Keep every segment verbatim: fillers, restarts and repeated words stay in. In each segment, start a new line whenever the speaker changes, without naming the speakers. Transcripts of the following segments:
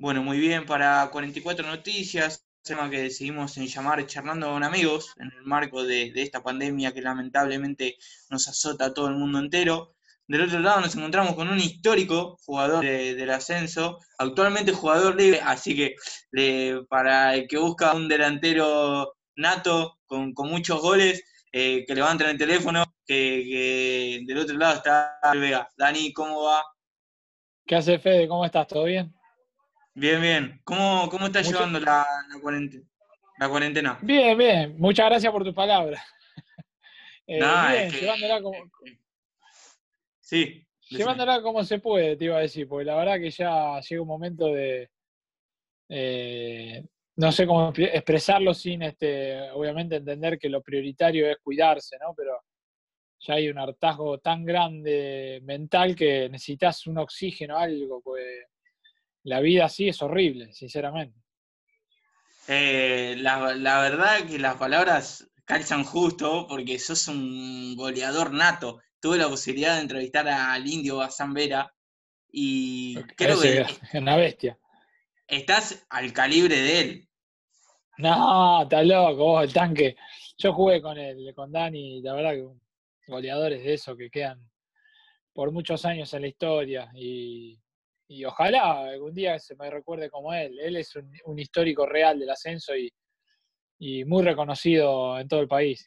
Bueno, muy bien, para cuarenta y cuatro Noticias, tema que decidimos en llamar Charlando con Amigos, en el marco de, de esta pandemia que lamentablemente nos azota a todo el mundo entero. Del otro lado nos encontramos con un histórico jugador de- del ascenso, actualmente jugador libre, así que le- para el que busca un delantero nato con, con muchos goles, eh, que levanten el teléfono, que, que del otro lado está Vega. Dani, ¿cómo va?
¿Qué hace Fede? ¿Cómo estás? ¿Todo bien?
Bien, bien. ¿Cómo, cómo estás
Mucho...
llevando la, la cuarentena? La cuarentena.
Bien, bien. Muchas gracias por tus palabras. Eh,
Nada, es
bien,
que,
llevándola
es
como,
que- sí, decime.
llevándola como se puede, te iba a decir, porque la verdad que ya llega un momento de, eh, no sé cómo expre- expresarlo sin, este, obviamente, entender que lo prioritario es cuidarse, ¿no? Pero ya hay un hartazgo tan grande mental que necesitas un oxígeno, algo, pues la vida así es horrible, sinceramente.
Eh, la, la verdad que las palabras calzan justo porque sos un goleador nato. Tuve la posibilidad de entrevistar al Indio Bazán Vera y creo
Ese
que
es
est-
una bestia.
estás al calibre de él.
No, está loco, vos, el tanque. Yo jugué con él, con Dani, la verdad que goleadores de eso que quedan por muchos años en la historia y, y ojalá algún día se me recuerde como él. Él es un, un histórico real del ascenso y, y muy reconocido en todo el país.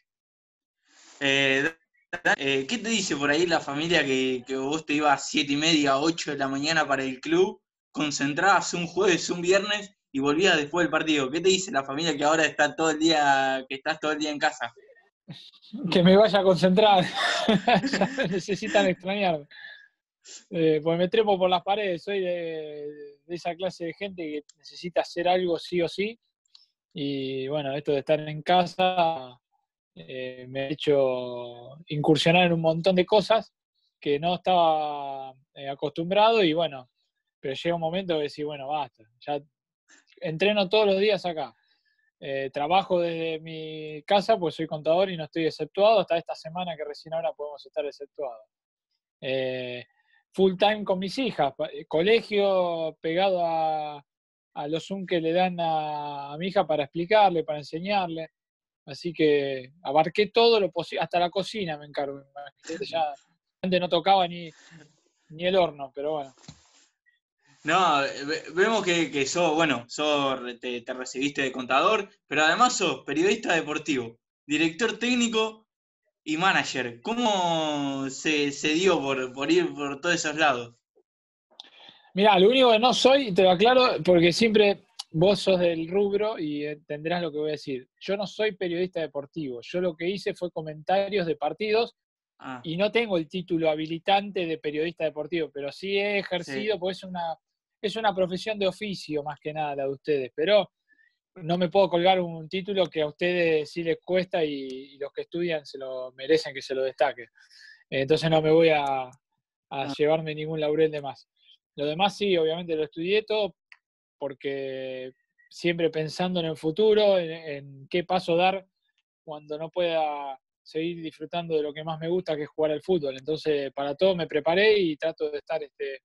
Eh, eh, ¿qué te dice por ahí la familia que, que vos te ibas a siete y media, ocho de la mañana para el club, concentrabas un jueves, un viernes y volvías después del partido? ¿Qué te dice la familia que ahora está todo el día, que estás todo el día en casa?
Que me vaya a concentrar, ya me necesitan extrañarme. Eh, pues me trepo por las paredes, soy de, de esa clase de gente que necesita hacer algo sí o sí. Y bueno, esto de estar en casa eh, me ha hecho incursionar en un montón de cosas que no estaba eh, acostumbrado y bueno, pero llega un momento que decís, bueno, basta, ya entreno todos los días acá. Eh, trabajo desde mi casa, pues soy contador y no estoy exceptuado hasta esta semana que recién ahora podemos estar exceptuados. Eh, Full time con mis hijas, colegio pegado a, a los Zoom que le dan a, a mi hija para explicarle, para enseñarle. Así que abarqué todo lo posible, hasta la cocina me encargo. Imagínate, ya antes no tocaba ni, ni el horno, pero bueno.
No, ve- vemos que, que sos, bueno, sos, te, te recibiste de contador, pero además sos periodista deportivo, director técnico y manager. ¿Cómo se, se dio por, por ir por todos esos lados?
Mirá, lo único que no soy, te lo aclaro, porque siempre vos sos del rubro y entenderás lo que voy a decir. Yo no soy periodista deportivo. Yo lo que hice fue comentarios de partidos
Ah,
y no tengo el título habilitante de periodista deportivo, pero sí he
sí.
ejercido, pues es una, es una profesión de oficio más que nada la de ustedes, pero no me puedo colgar un título que a ustedes sí les cuesta y, y los que estudian se lo merecen que se lo destaque. Entonces no me voy a, a llevarme ningún laurel de más. Lo demás sí, obviamente lo estudié todo porque siempre pensando en el futuro, en, en qué paso dar cuando no pueda seguir disfrutando de lo que más me gusta, que es jugar al fútbol. Entonces, para todo me preparé y trato de estar este,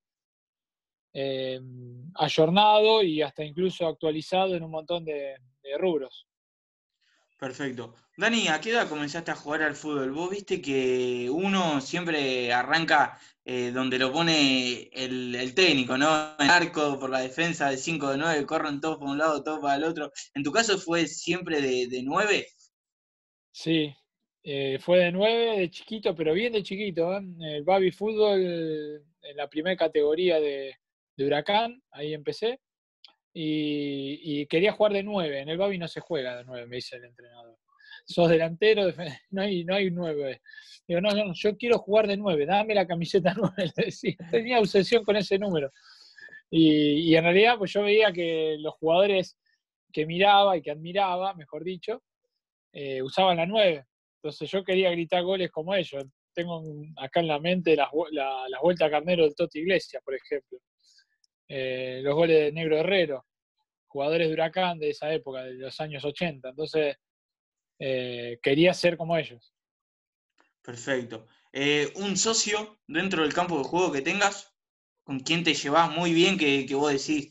eh, ayornado y hasta incluso actualizado en un montón de, de rubros.
Perfecto. Dani, ¿a qué edad comenzaste a jugar al fútbol? Vos viste que uno siempre arranca eh, donde lo pone el, el técnico, ¿no? El arco, por la defensa de cinco de nueve, corren todos para un lado, todos para el otro. ¿En tu caso fue siempre de, de nueve?
Sí, eh, fue de nueve, de chiquito, pero bien de chiquito, ¿eh? El baby fútbol en la primera categoría de, de Huracán, ahí empecé. Y, y quería jugar de nueve. En el baby no se juega de nueve, me dice el entrenador. Sos delantero, no hay, no hay nueve. Digo, no, no, yo quiero jugar de nueve, dame la camiseta nueve. Le decía. Tenía obsesión con ese número. Y, y en realidad, pues yo veía que los jugadores que miraba y que admiraba, mejor dicho, eh, usaban la nueve. Entonces yo quería gritar goles como ellos. Tengo acá en la mente las, la, las vueltas a carnero del Toti Iglesias, por ejemplo. Eh, los goles de Negro Herrero, jugadores de Huracán de esa época, de los años ochenta. Entonces, eh, quería ser como ellos.
Perfecto. Eh, ¿un socio dentro del campo de juego que tengas, con quien te llevas muy bien, que, que vos decís,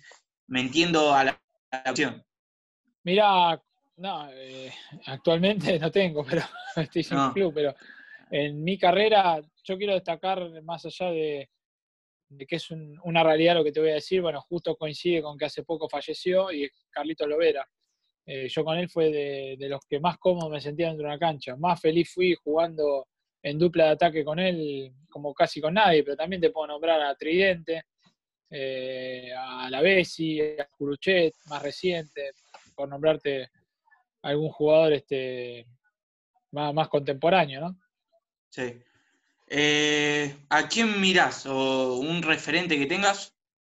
me entiendo a la, a la opción.
Mira, no, eh, actualmente no tengo, pero estoy sin
No,
club, pero en mi carrera yo quiero destacar, más allá de, de que es un, una realidad lo que te voy a decir, bueno, justo coincide con que hace poco falleció y es Carlitos Lovera. Eh, yo con él fue de, de los que más cómodo me sentía dentro de una cancha. Más feliz fui jugando en dupla de ataque con él, como casi con nadie, pero también te puedo nombrar a Tridente, eh, a la Bessi, a Curuchet, más reciente, por nombrarte algún jugador este, más, más contemporáneo, ¿no?
sí. Eh, ¿a quién mirás? ¿O un referente que tengas?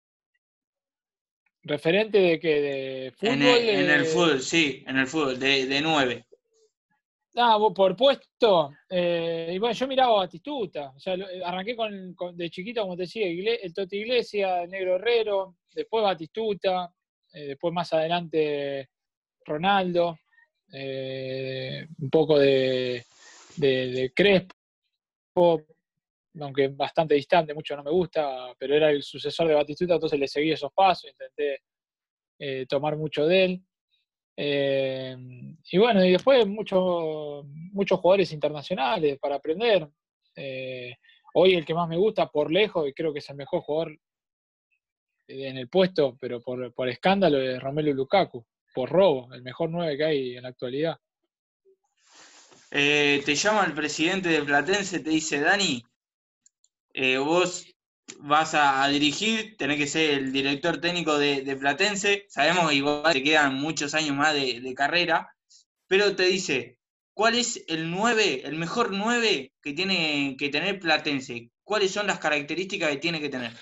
Referente de que de
En
fútbol,
el, en el
eh,
fútbol, sí, en el fútbol, de, de nueve.
ah, por puesto, eh, y bueno, yo miraba a Batistuta, o sea, arranqué con, con, de chiquito, como te decía, el Toti Iglesias, el Negro Herrero, después Batistuta, eh, después más adelante Ronaldo, eh, un poco de, de, de Crespo, aunque bastante distante, mucho no me gusta, pero era el sucesor de Batistuta, entonces le seguí esos pasos, intenté eh, tomar mucho de él. Eh, y bueno, y después muchos muchos jugadores internacionales para aprender. Eh, hoy el que más me gusta por lejos, y creo que es el mejor jugador en el puesto, pero por, por escándalo, es Romelu Lukaku, por robo, el mejor nueve que hay en la actualidad.
Eh, te llama el presidente de Platense, te dice, Dani, eh, vos vas a, a dirigir, tenés que ser el director técnico de, de Platense, sabemos que igual te quedan muchos años más de, de carrera, pero te dice, ¿cuál es el nueve, el mejor nueve que tiene que tener Platense? ¿Cuáles son las características que tiene que tener?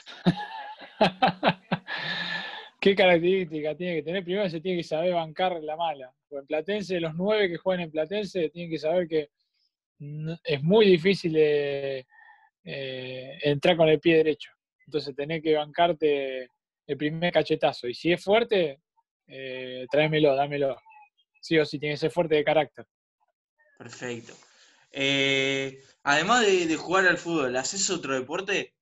¿Qué característica tiene que tener? Primero se tiene que saber bancar la mala. Porque en Platense, los nueve que juegan en Platense tienen que saber que es muy difícil eh, eh, entrar con el pie derecho. Entonces tenés que bancarte el primer cachetazo. Y si es fuerte, eh, tráemelo, dámelo. Sí o sí, tiene que ser fuerte de carácter.
Perfecto. Eh, además de, de jugar al fútbol, ¿haces otro deporte?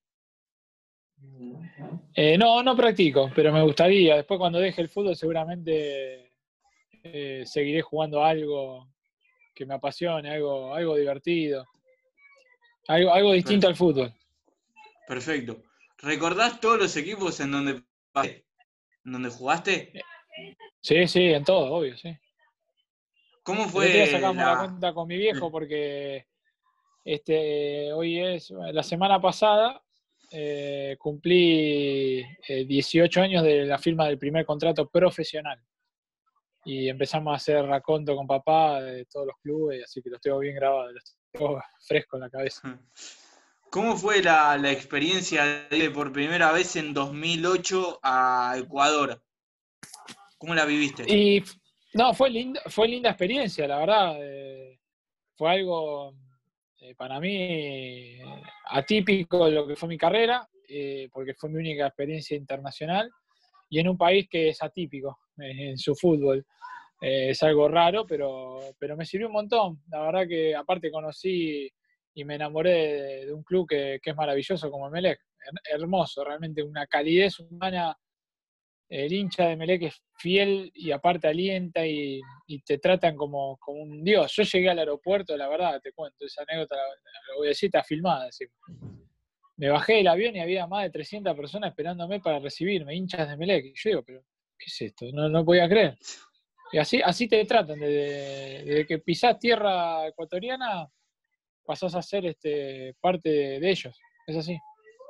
Eh, no, no practico, pero me gustaría. Después cuando deje el fútbol seguramente eh, seguiré jugando algo que me apasione, algo, algo divertido, algo, algo distinto
Per-
al fútbol.
Perfecto. ¿Recordás todos los equipos en donde, en donde jugaste?
Sí, sí, en todo, obvio, sí.
¿Cómo
El otro día
fue
sacamos la
la...
cuenta con mi viejo porque este, hoy es, la semana pasada eh, cumplí eh, dieciocho años de la firma del primer contrato profesional. Y empezamos a hacer raconto con papá de todos los clubes, así que los tengo bien grabados, los tengo fresco en la cabeza.
¿Cómo fue la, la experiencia de ir por primera vez en dos mil ocho a Ecuador? ¿Cómo la viviste?
Y no, fue linda, fue linda experiencia, la verdad. Eh, fue algo eh, para mí eh, atípico de lo que fue mi carrera, eh, porque fue mi única experiencia internacional y en un país que es atípico eh, en su fútbol. Eh, es algo raro, pero, pero me sirvió un montón. La verdad que aparte conocí y me enamoré de, de un club que, que es maravilloso como Emelec. Hermoso, realmente una calidez humana. El hincha de Emelec es fiel y aparte alienta y, y te tratan como, como un dios. Yo llegué al aeropuerto, la verdad, te cuento, esa anécdota la, la voy a decir, está filmada. Así. Me bajé del avión y había más de trescientas personas esperándome para recibirme, hinchas de Emelec. Y yo digo, pero ¿qué es esto? No, no podía creer. Y así, así te tratan, desde, desde que pisás tierra ecuatoriana, pasás a ser este, parte de, de ellos. Es así.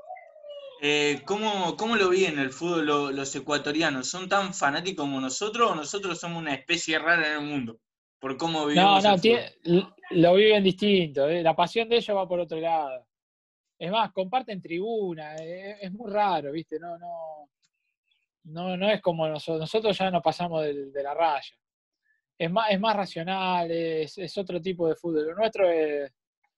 Eh, ¿cómo, ¿Cómo lo vi en el fútbol lo- los ecuatorianos? ¿Son tan fanáticos como nosotros o nosotros somos una especie rara en el mundo? Por cómo
No,
vivimos el
no,
fútbol.
tiene, lo viven distinto. ¿Eh? La pasión de ellos va por otro lado. Es más, comparten tribuna. Eh, es muy raro, ¿viste? No, no, no, no es como nosotros. Nosotros ya nos pasamos de, de la raya. Es más, es más racional, es, es otro tipo de fútbol. Lo nuestro es,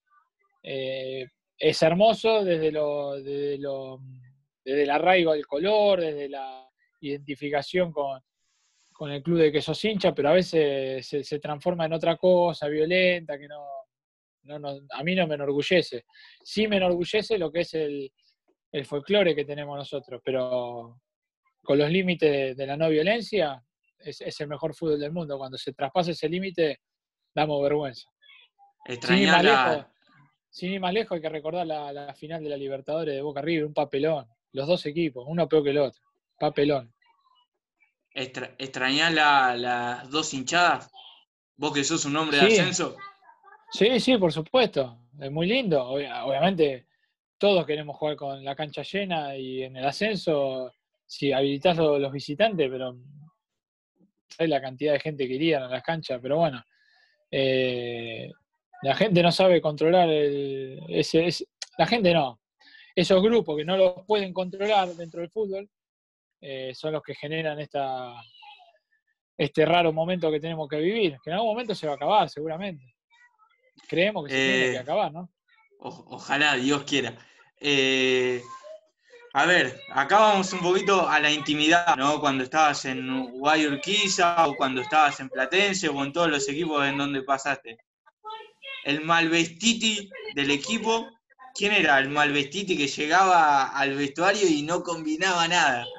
eh, es hermoso desde, lo, desde, lo, desde el arraigo al color, desde la identificación con, con el club de que sos hincha, pero a veces se, se transforma en otra cosa violenta que no, no, no, a mí no me enorgullece. Sí me enorgullece lo que es el, el folclore que tenemos nosotros, pero, con los límites de, de la no violencia, es, es el mejor fútbol del mundo. Cuando se traspasa ese límite, damos vergüenza. Sin ir más lejos,
Extrañarla,
sin ir más lejos, hay que recordar la, la final de la Libertadores de Boca River, un papelón. Los dos equipos, uno peor que el otro. Papelón.
extra, extrañar la- las dos hinchadas. Vos que sos un hombre de
Sí,
ascenso.
sí, sí, por supuesto. Es muy lindo. Obviamente, todos queremos jugar con la cancha llena y en el ascenso, si habilitás los, los visitantes, pero hay la cantidad de gente que irían a las canchas, pero bueno. Eh, la gente no sabe controlar el, ese, ese, la gente no. Esos grupos que no los pueden controlar dentro del fútbol eh, son los que generan esta, este raro momento que tenemos que vivir, que en algún momento se va a acabar, seguramente. Creemos que se tiene que
Eh,
acabar, ¿no?
o- ojalá, Dios quiera. Eh, a ver, acá vamos un poquito a la intimidad, ¿no? Cuando estabas en Uruguay Urquiza, o cuando estabas en Platense, o en todos los equipos en donde pasaste. El Malvestiti del equipo, ¿quién era el Malvestiti que llegaba al vestuario y no combinaba nada?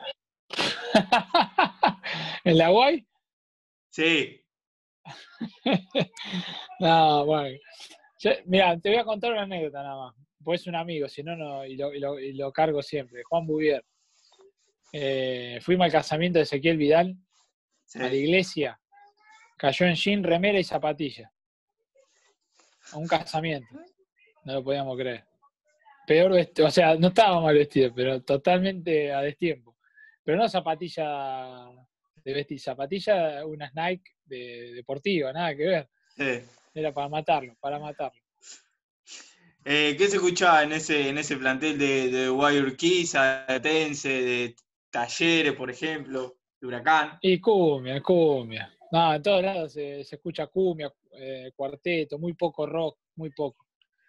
¿En la Guay?
Sí,
No, bueno. Mira, te voy a contar una anécdota nada más. Pues es un amigo, si no, no y, lo, y, lo, y lo cargo siempre. Juan Bouvier. Eh, fuimos al casamiento de Ezequiel Vidal,
sí.
a la iglesia. Cayó en jean, remera y zapatilla. A un casamiento. No lo podíamos creer. Peor vestido, o sea, no estaba mal vestido, pero totalmente a destiempo. Pero no zapatilla de vestir, zapatilla, unas Nike de, deportiva, nada que ver.
sí.
Era para matarlo, para matarlo.
Eh, ¿Qué se escuchaba en ese, en ese plantel de, de Guayurquiza, de Tense, de Talleres, por ejemplo, de Huracán?
Y cumbia, cumbia. No, en todos lados se, se escucha cumbia, eh, cuarteto, muy poco rock, muy poco.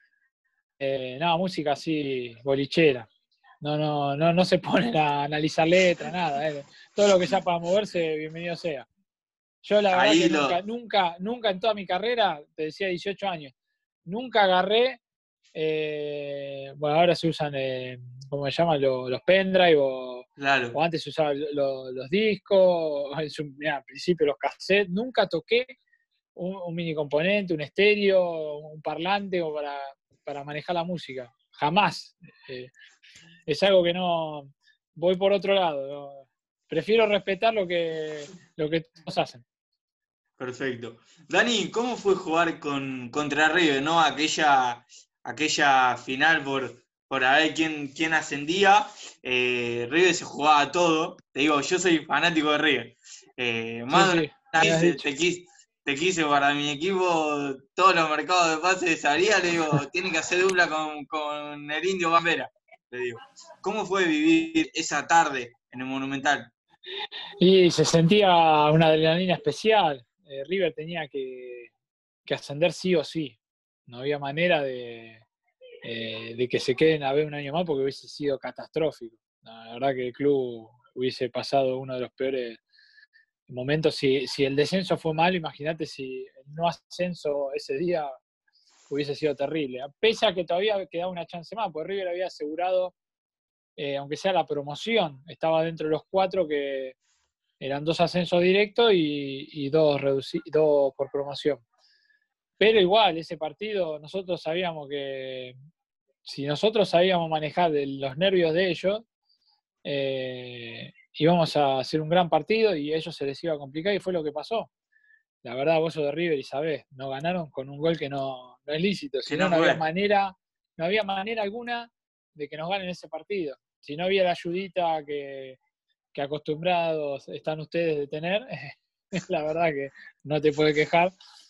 Eh, no, música así, bolichera. No, no, no, no se ponen a analizar letras, nada. Eh. Todo lo que sea para moverse, bienvenido sea. Yo la verdad
Ahí
que
lo.
nunca, nunca, nunca en toda mi carrera, te decía dieciocho años, nunca agarré, eh, bueno, ahora se usan, eh, ¿cómo se llaman? Los, los pendrive o,
Claro.
o antes se usaban los, los discos, mirá, al principio los cassettes, nunca toqué un, un mini componente, un estéreo, un parlante o para, para manejar la música, jamás. Eh, es algo que no, voy por otro lado, ¿no? Prefiero respetar lo que, lo que todos hacen.
Perfecto. Dani, ¿cómo fue jugar con, contra River, ¿no? Aquella, aquella final por, por a ver quién, quién ascendía. Eh, River se jugaba todo. Te digo, yo soy fanático de River. Eh,
Sí,
más de
sí,
una
me has
vez
dicho.
te quise, te quise para mi equipo, todos los mercados de pases sabía, le digo, tiene que hacer dupla con, con el Indio Bambera. Le digo, ¿cómo fue vivir esa tarde en el Monumental?
Y se sentía una adrenalina especial. Eh, River tenía que, que ascender sí o sí. No había manera de, eh, de que se queden a ver un año más porque hubiese sido catastrófico. La verdad que el club hubiese pasado uno de los peores momentos. Si, si el descenso fue malo, imagínate si el no ascenso ese día hubiese sido terrible. Pese a que todavía quedaba una chance más, porque River había asegurado, eh, aunque sea la promoción, estaba dentro de los cuatro que eran dos ascensos directos y, y dos, reduci- dos por promoción. Pero igual, ese partido, nosotros sabíamos que si nosotros sabíamos manejar de los nervios de ellos, eh, íbamos a hacer un gran partido y a ellos se les iba a complicar y fue lo que pasó. La verdad, vos sos de River y sabés, no ganaron con un gol que no, no es lícito,
Que
si no,
no
no había
fue.
manera, no había manera alguna de que nos ganen ese partido. Si no había la ayudita que, que acostumbrados están ustedes de tener, la verdad que no te puede quejar.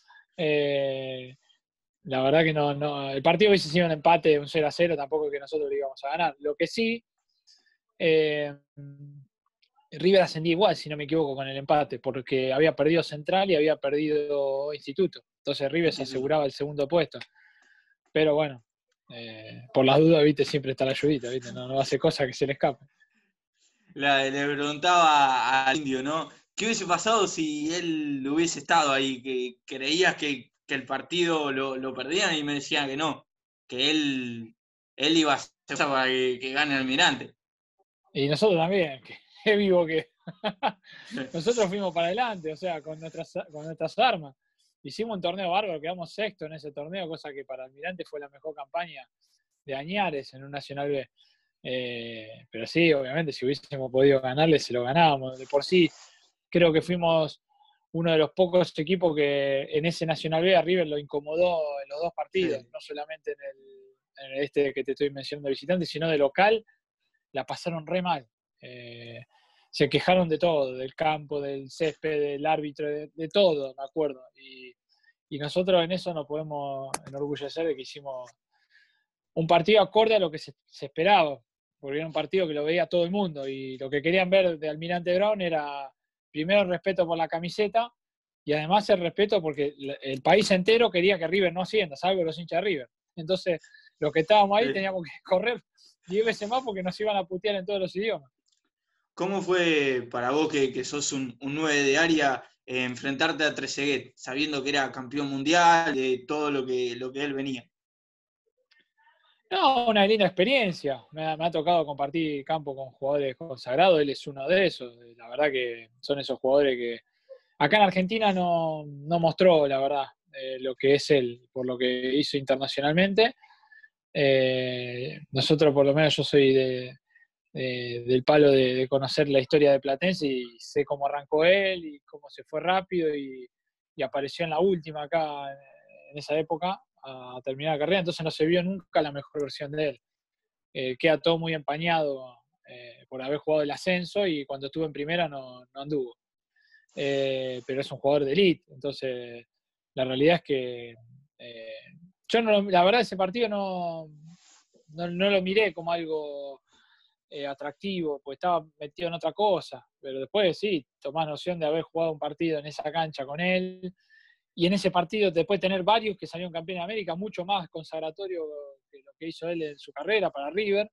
Eh, la verdad que no, no, el partido hubiese sido un empate, un cero a cero, tampoco que nosotros lo íbamos a ganar. Lo que sí, eh, River ascendía igual, si no me equivoco, con el empate, porque había perdido Central y había perdido Instituto. Entonces River se
Instituto.
aseguraba el segundo puesto. Pero bueno, eh, por las dudas, viste, siempre está la ayudita, viste, no, no hace cosa que se le escape.
La- le preguntaba al Indio, ¿no? ¿Qué hubiese pasado si él hubiese estado ahí? Que creías que, que el partido lo, lo perdían y me decían que no, que él, él iba a hacer para que, que gane Almirante.
Y nosotros también, que, qué vivo que. Nosotros fuimos para adelante, o sea, con nuestras, con nuestras armas. Hicimos un torneo bárbaro, quedamos sexto en ese torneo, cosa que para Almirante fue la mejor campaña de Añares en un Nacional B. Eh, pero sí, obviamente, si hubiésemos podido ganarle, se lo ganábamos. De por sí, creo que fuimos uno de los pocos equipos que en ese Nacional B a River lo incomodó en los dos partidos,
Sí.
no solamente en el, en este que te estoy mencionando de visitante, sino de local, la pasaron re mal. Eh, se quejaron de todo, del campo, del césped, del árbitro, de, de todo, me acuerdo. Y, y nosotros en eso nos podemos enorgullecer de que hicimos un partido acorde a lo que se, se esperaba, porque era un partido que lo veía todo el mundo y lo que querían ver de Almirante Brown era primero el respeto por la camiseta y además el respeto porque el país entero quería que River no ascienda, salvo los hinchas de River. Entonces, los que estábamos ahí
Sí.
teníamos que correr diez veces más porque nos iban a putear en todos los idiomas.
¿Cómo fue para vos, que, que sos un, un nueve de área, eh, enfrentarte a Trezeguet, sabiendo que era campeón mundial, de todo lo que, lo que él venía?
No, una linda experiencia. Me ha, me ha tocado compartir campo con jugadores consagrados, él es uno de esos. La verdad que son esos jugadores que acá en Argentina no, no mostró, la verdad, eh, lo que es él, por lo que hizo internacionalmente. Eh, nosotros, por lo menos, yo soy de, de, del palo de, de conocer la historia de Platense y sé cómo arrancó él y cómo se fue rápido y, y apareció en la última acá en esa época a terminar la carrera, entonces no se vio nunca la mejor versión de él. Eh, queda todo muy empañado eh, por haber jugado el ascenso y cuando estuvo en primera no, no anduvo. Eh, pero es un jugador de élite, entonces la realidad es que eh, yo no, la verdad ese partido no, no, no lo miré como algo eh, atractivo, pues estaba metido en otra cosa, pero después sí, tomás noción de haber jugado un partido en esa cancha con él, y en ese partido después de tener varios que salieron campeón de América, mucho más consagratorio que lo que hizo él en su carrera para River,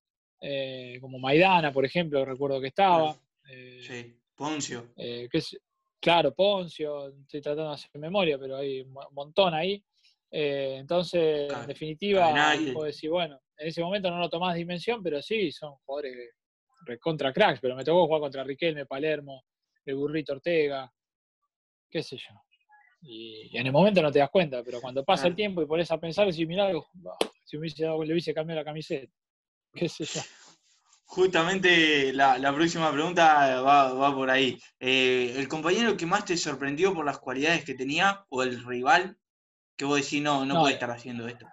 eh, como Maidana, por ejemplo, recuerdo que estaba. Eh,
Sí, Poncio.
eh, que es, claro, Poncio, estoy tratando de hacer memoria, pero hay un montón ahí. Eh, entonces, en definitiva, puedo
Cadenay.
decir, bueno, en ese momento no lo tomás dimensión, pero sí, son jugadores contra cracks, pero me tocó jugar contra Riquelme, Palermo, el Burrito Ortega, qué sé yo. Y, y en el momento no te das cuenta, pero cuando pasa el
Claro.
tiempo y pones a pensar, decís, mirá, si me hubiese dado, le hubiese cambiado la camiseta, qué sé yo.
Justamente la, la próxima pregunta va, va por ahí. Eh, ¿el compañero que más te sorprendió por las cualidades que tenía o el rival que vos decís no, no
No,
puede estar haciendo esto?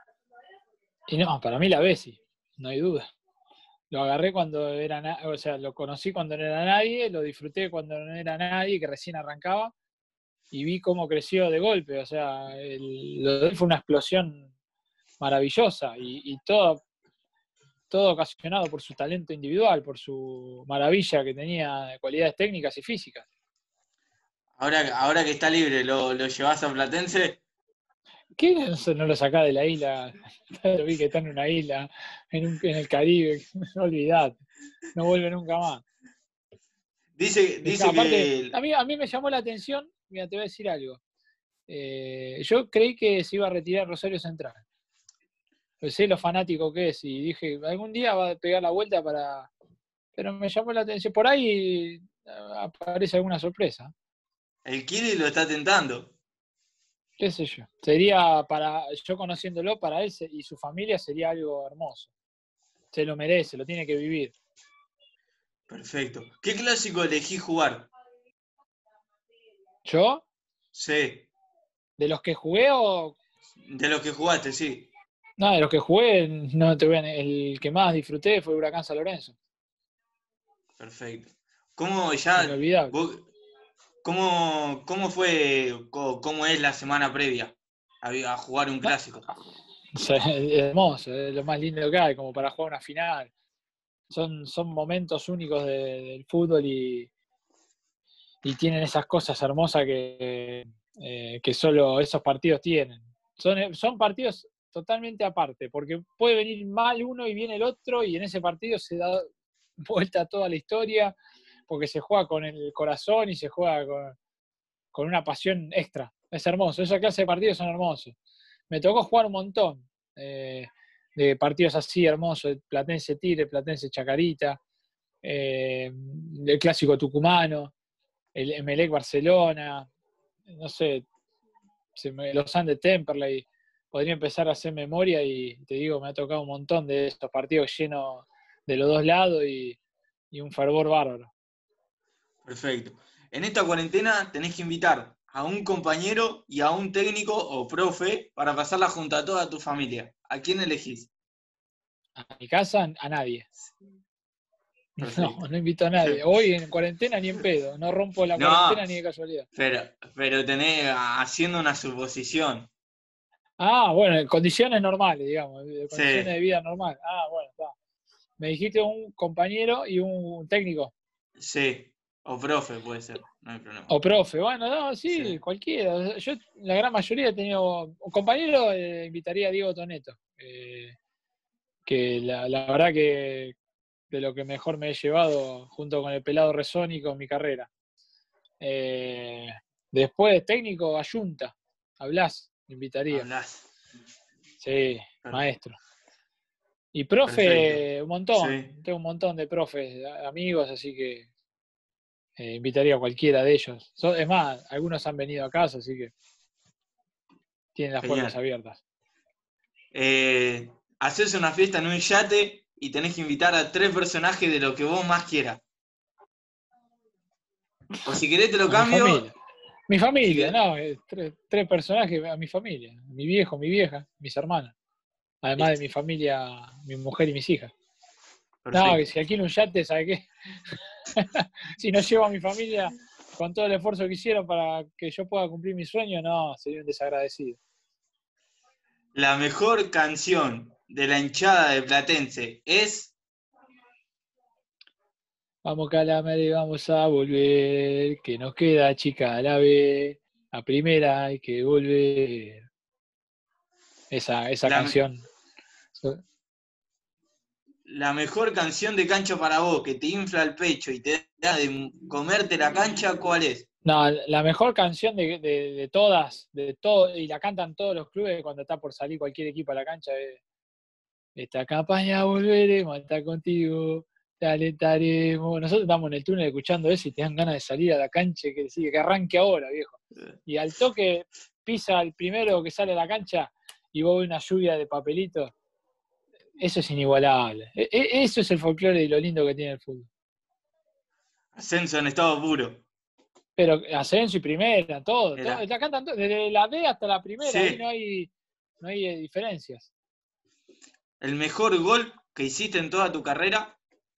y no, para mí la Bessi, no hay duda. Lo agarré cuando era, na- o sea, lo conocí cuando no era nadie, lo disfruté cuando no era nadie, que recién arrancaba, y vi cómo creció de golpe, o sea, el- lo de él fue una explosión maravillosa, y, y todo, todo ocasionado por su talento individual, por su maravilla que tenía de cualidades técnicas y físicas.
Ahora, ahora que está libre, ¿lo, lo llevás a Platense?
¿Qué no, no lo sacás de la isla? Lo vi que está en una isla, en, un, en el Caribe, no olvidate, no vuelve nunca más.
Dice,
Es,
dice
aparte,
que...
a mí, a mí me llamó la atención, mira, te voy a decir algo. Eh, yo creí que se iba a retirar Rosario Central. Pues sé lo fanático que es y dije, algún día va a pegar la vuelta para... Pero me llamó la atención. Por ahí eh, aparece alguna sorpresa.
El Kili lo está tentando.
Qué sé yo. Sería para, yo conociéndolo, para él y su familia sería algo hermoso. Se lo merece, lo tiene que vivir.
Perfecto. ¿Qué clásico elegí jugar?
¿Yo?
Sí,
¿De los que jugué o...?
de los que jugaste, sí.
No, de los que jugué, no te voy a... El que más disfruté fue Huracán San Lorenzo.
Perfecto. ¿Cómo ya,
Inolvidable.
vos, cómo, cómo fue, cómo, cómo es la semana previa a, a jugar un
No,
clásico?
o sea, es hermoso, es lo más lindo que hay, como para jugar una final. Son, son momentos únicos de, del fútbol y, y tienen esas cosas hermosas que, eh, que solo esos partidos tienen. Son, son partidos totalmente aparte, porque puede venir mal uno y viene el otro, y en ese partido se da vuelta toda la historia, porque se juega con el corazón y se juega con, con una pasión extra. Es hermoso, esa clase de partidos son hermosos. Me tocó jugar un montón eh, de partidos así hermosos, Platense Tigre, Platense Chacarita. eh, el clásico tucumano, el Emelec Barcelona, no sé, se me- los Andes Temperley. Podría empezar a hacer memoria y te digo, me ha tocado un montón de estos partidos llenos de los dos lados y, y un fervor bárbaro.
Perfecto. En esta cuarentena tenés que invitar a un compañero y a un técnico o profe para pasarla junto a toda tu familia. ¿A quién elegís?
A mi casa, a nadie. No,
Perfecto.
no invito a nadie. Hoy en cuarentena ni en pedo. No rompo la
No,
cuarentena ni de casualidad.
pero, pero tenés haciendo una suposición.
Ah, bueno, en condiciones normales, digamos, de condiciones de
Sí,
vida normal. Ah, bueno, está. Me dijiste un compañero y un técnico.
sí. O profe puede ser, no hay problema.
O profe, bueno, no,
Sí,
sí, cualquiera. Yo, la gran mayoría he tenido. Un compañero, eh, invitaría a Diego Toneto. eh, que la, la verdad que de lo que mejor me he llevado junto con el pelado Resónico en mi carrera. Eh, Después, técnico, Ayunta. A Blas, me invitaría.
hablas.
Sí,
Perfecto.
maestro. Y
Perfecto.
profe, un
Sí,
montón. Tengo un montón de profes, amigos, así que eh, invitaría a cualquiera de ellos. So- es más, algunos han venido a casa, así que tienen las puertas
genial.
abiertas.
Eh, haces una fiesta en un yate y tenés que invitar a tres personajes de lo que vos más quieras. O si querés te lo
A mi
cambio.
familia. Mi
Si
familia,
querés-
no, eh, tres, tres personajes a mi familia. Mi viejo, mi vieja, mis hermanas. Además de
Listo.
mi familia, mi mujer y mis hijas. No, que
Perfecto.
si alquilo un yate, ¿sabes qué? Si no llevo a mi familia con todo el esfuerzo que hicieron para que yo pueda cumplir mi sueño, no, sería un desagradecido.
La mejor canción de la hinchada de Platense es.
Vamos Calamari, vamos a volver, que nos queda chica a la vez, a primera hay que volver. Esa, esa
La,
canción.
la mejor canción de Cancha para vos, que te infla el pecho y te da de comerte la cancha, ¿cuál es?
No, la mejor canción de, de, de todas, de todo, y la cantan todos los clubes cuando está por salir cualquier equipo a la cancha, es esta campaña volveremos a estar contigo, te alentaremos. Nosotros estamos en el túnel escuchando eso y te dan ganas de salir a la cancha y que, sí, que arranque ahora, viejo. Y al toque pisa el primero que sale a la cancha y vos ves una lluvia de papelitos. Eso es inigualable. E- e- eso es el folclore y lo lindo que tiene el fútbol.
Ascenso en estado puro.
Pero ascenso y primera, todo, todo,
Era.
la cantan todo, desde la D hasta la primera, ahí no
Sí.
hay, no hay eh, diferencias.
El mejor gol que hiciste en toda tu carrera.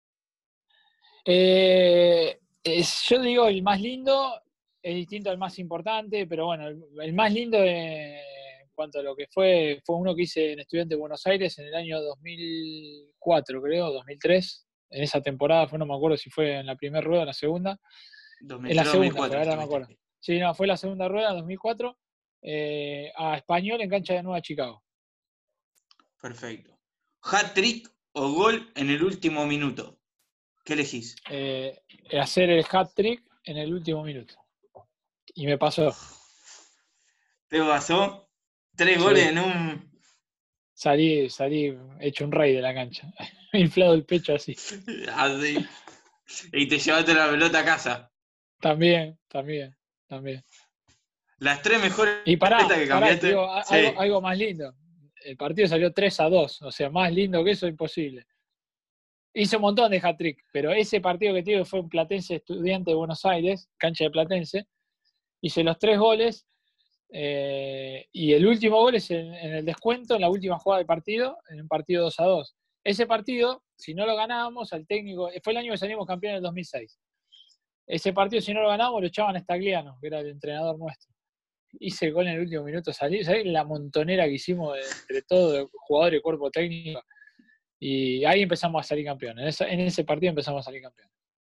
Eh, es- yo digo el más lindo, es distinto al más importante, pero bueno, el, el más lindo eh, en cuanto a lo que fue, fue uno que hice en Estudiantes de Buenos Aires en el año dos mil cuatro, creo, dos mil tres. En esa temporada fue, no me acuerdo si fue en la primera rueda o en la segunda. En la segunda fue,
dos mil tres-dos mil cuatro
ahora no me
estuviste.
acuerdo. Sí, no, fue la segunda rueda, dos mil cuatro, eh, a Español en cancha de Nueva Chicago.
Perfecto. Hat-trick o gol en el último minuto. ¿Qué elegís?
Eh, hacer el hat-trick en el último minuto. Y me pasó.
Te pasó tres goles
Sí,
en un.
salí, salí hecho un rey de la cancha. Inflado el pecho así.
Así. Y te llevaste la pelota a casa.
También, también, también.
Las tres mejores
Y pará,
pelotas que
pará, y te digo
cambiaste.
algo,
Sí.
algo más lindo. El partido salió tres a dos, o sea, más lindo que eso imposible. Hizo un montón de hat-trick, pero ese partido que te digo fue un Platense Estudiante de Buenos Aires, cancha de Platense. Hice los tres goles eh, y el último gol es en, en el descuento, en la última jugada del partido, en un partido dos a dos. Ese partido, si no lo ganábamos, al técnico, fue el año que salimos campeones en el dos mil seis. Ese partido, si no lo ganábamos, lo echaban a Stagliano, que era el entrenador nuestro. Hice el gol en el último minuto, salí, ¿sabés la montonera que hicimos entre todo, jugador y cuerpo técnico? Y ahí empezamos a salir campeones. En, esa, en ese partido empezamos a salir campeones.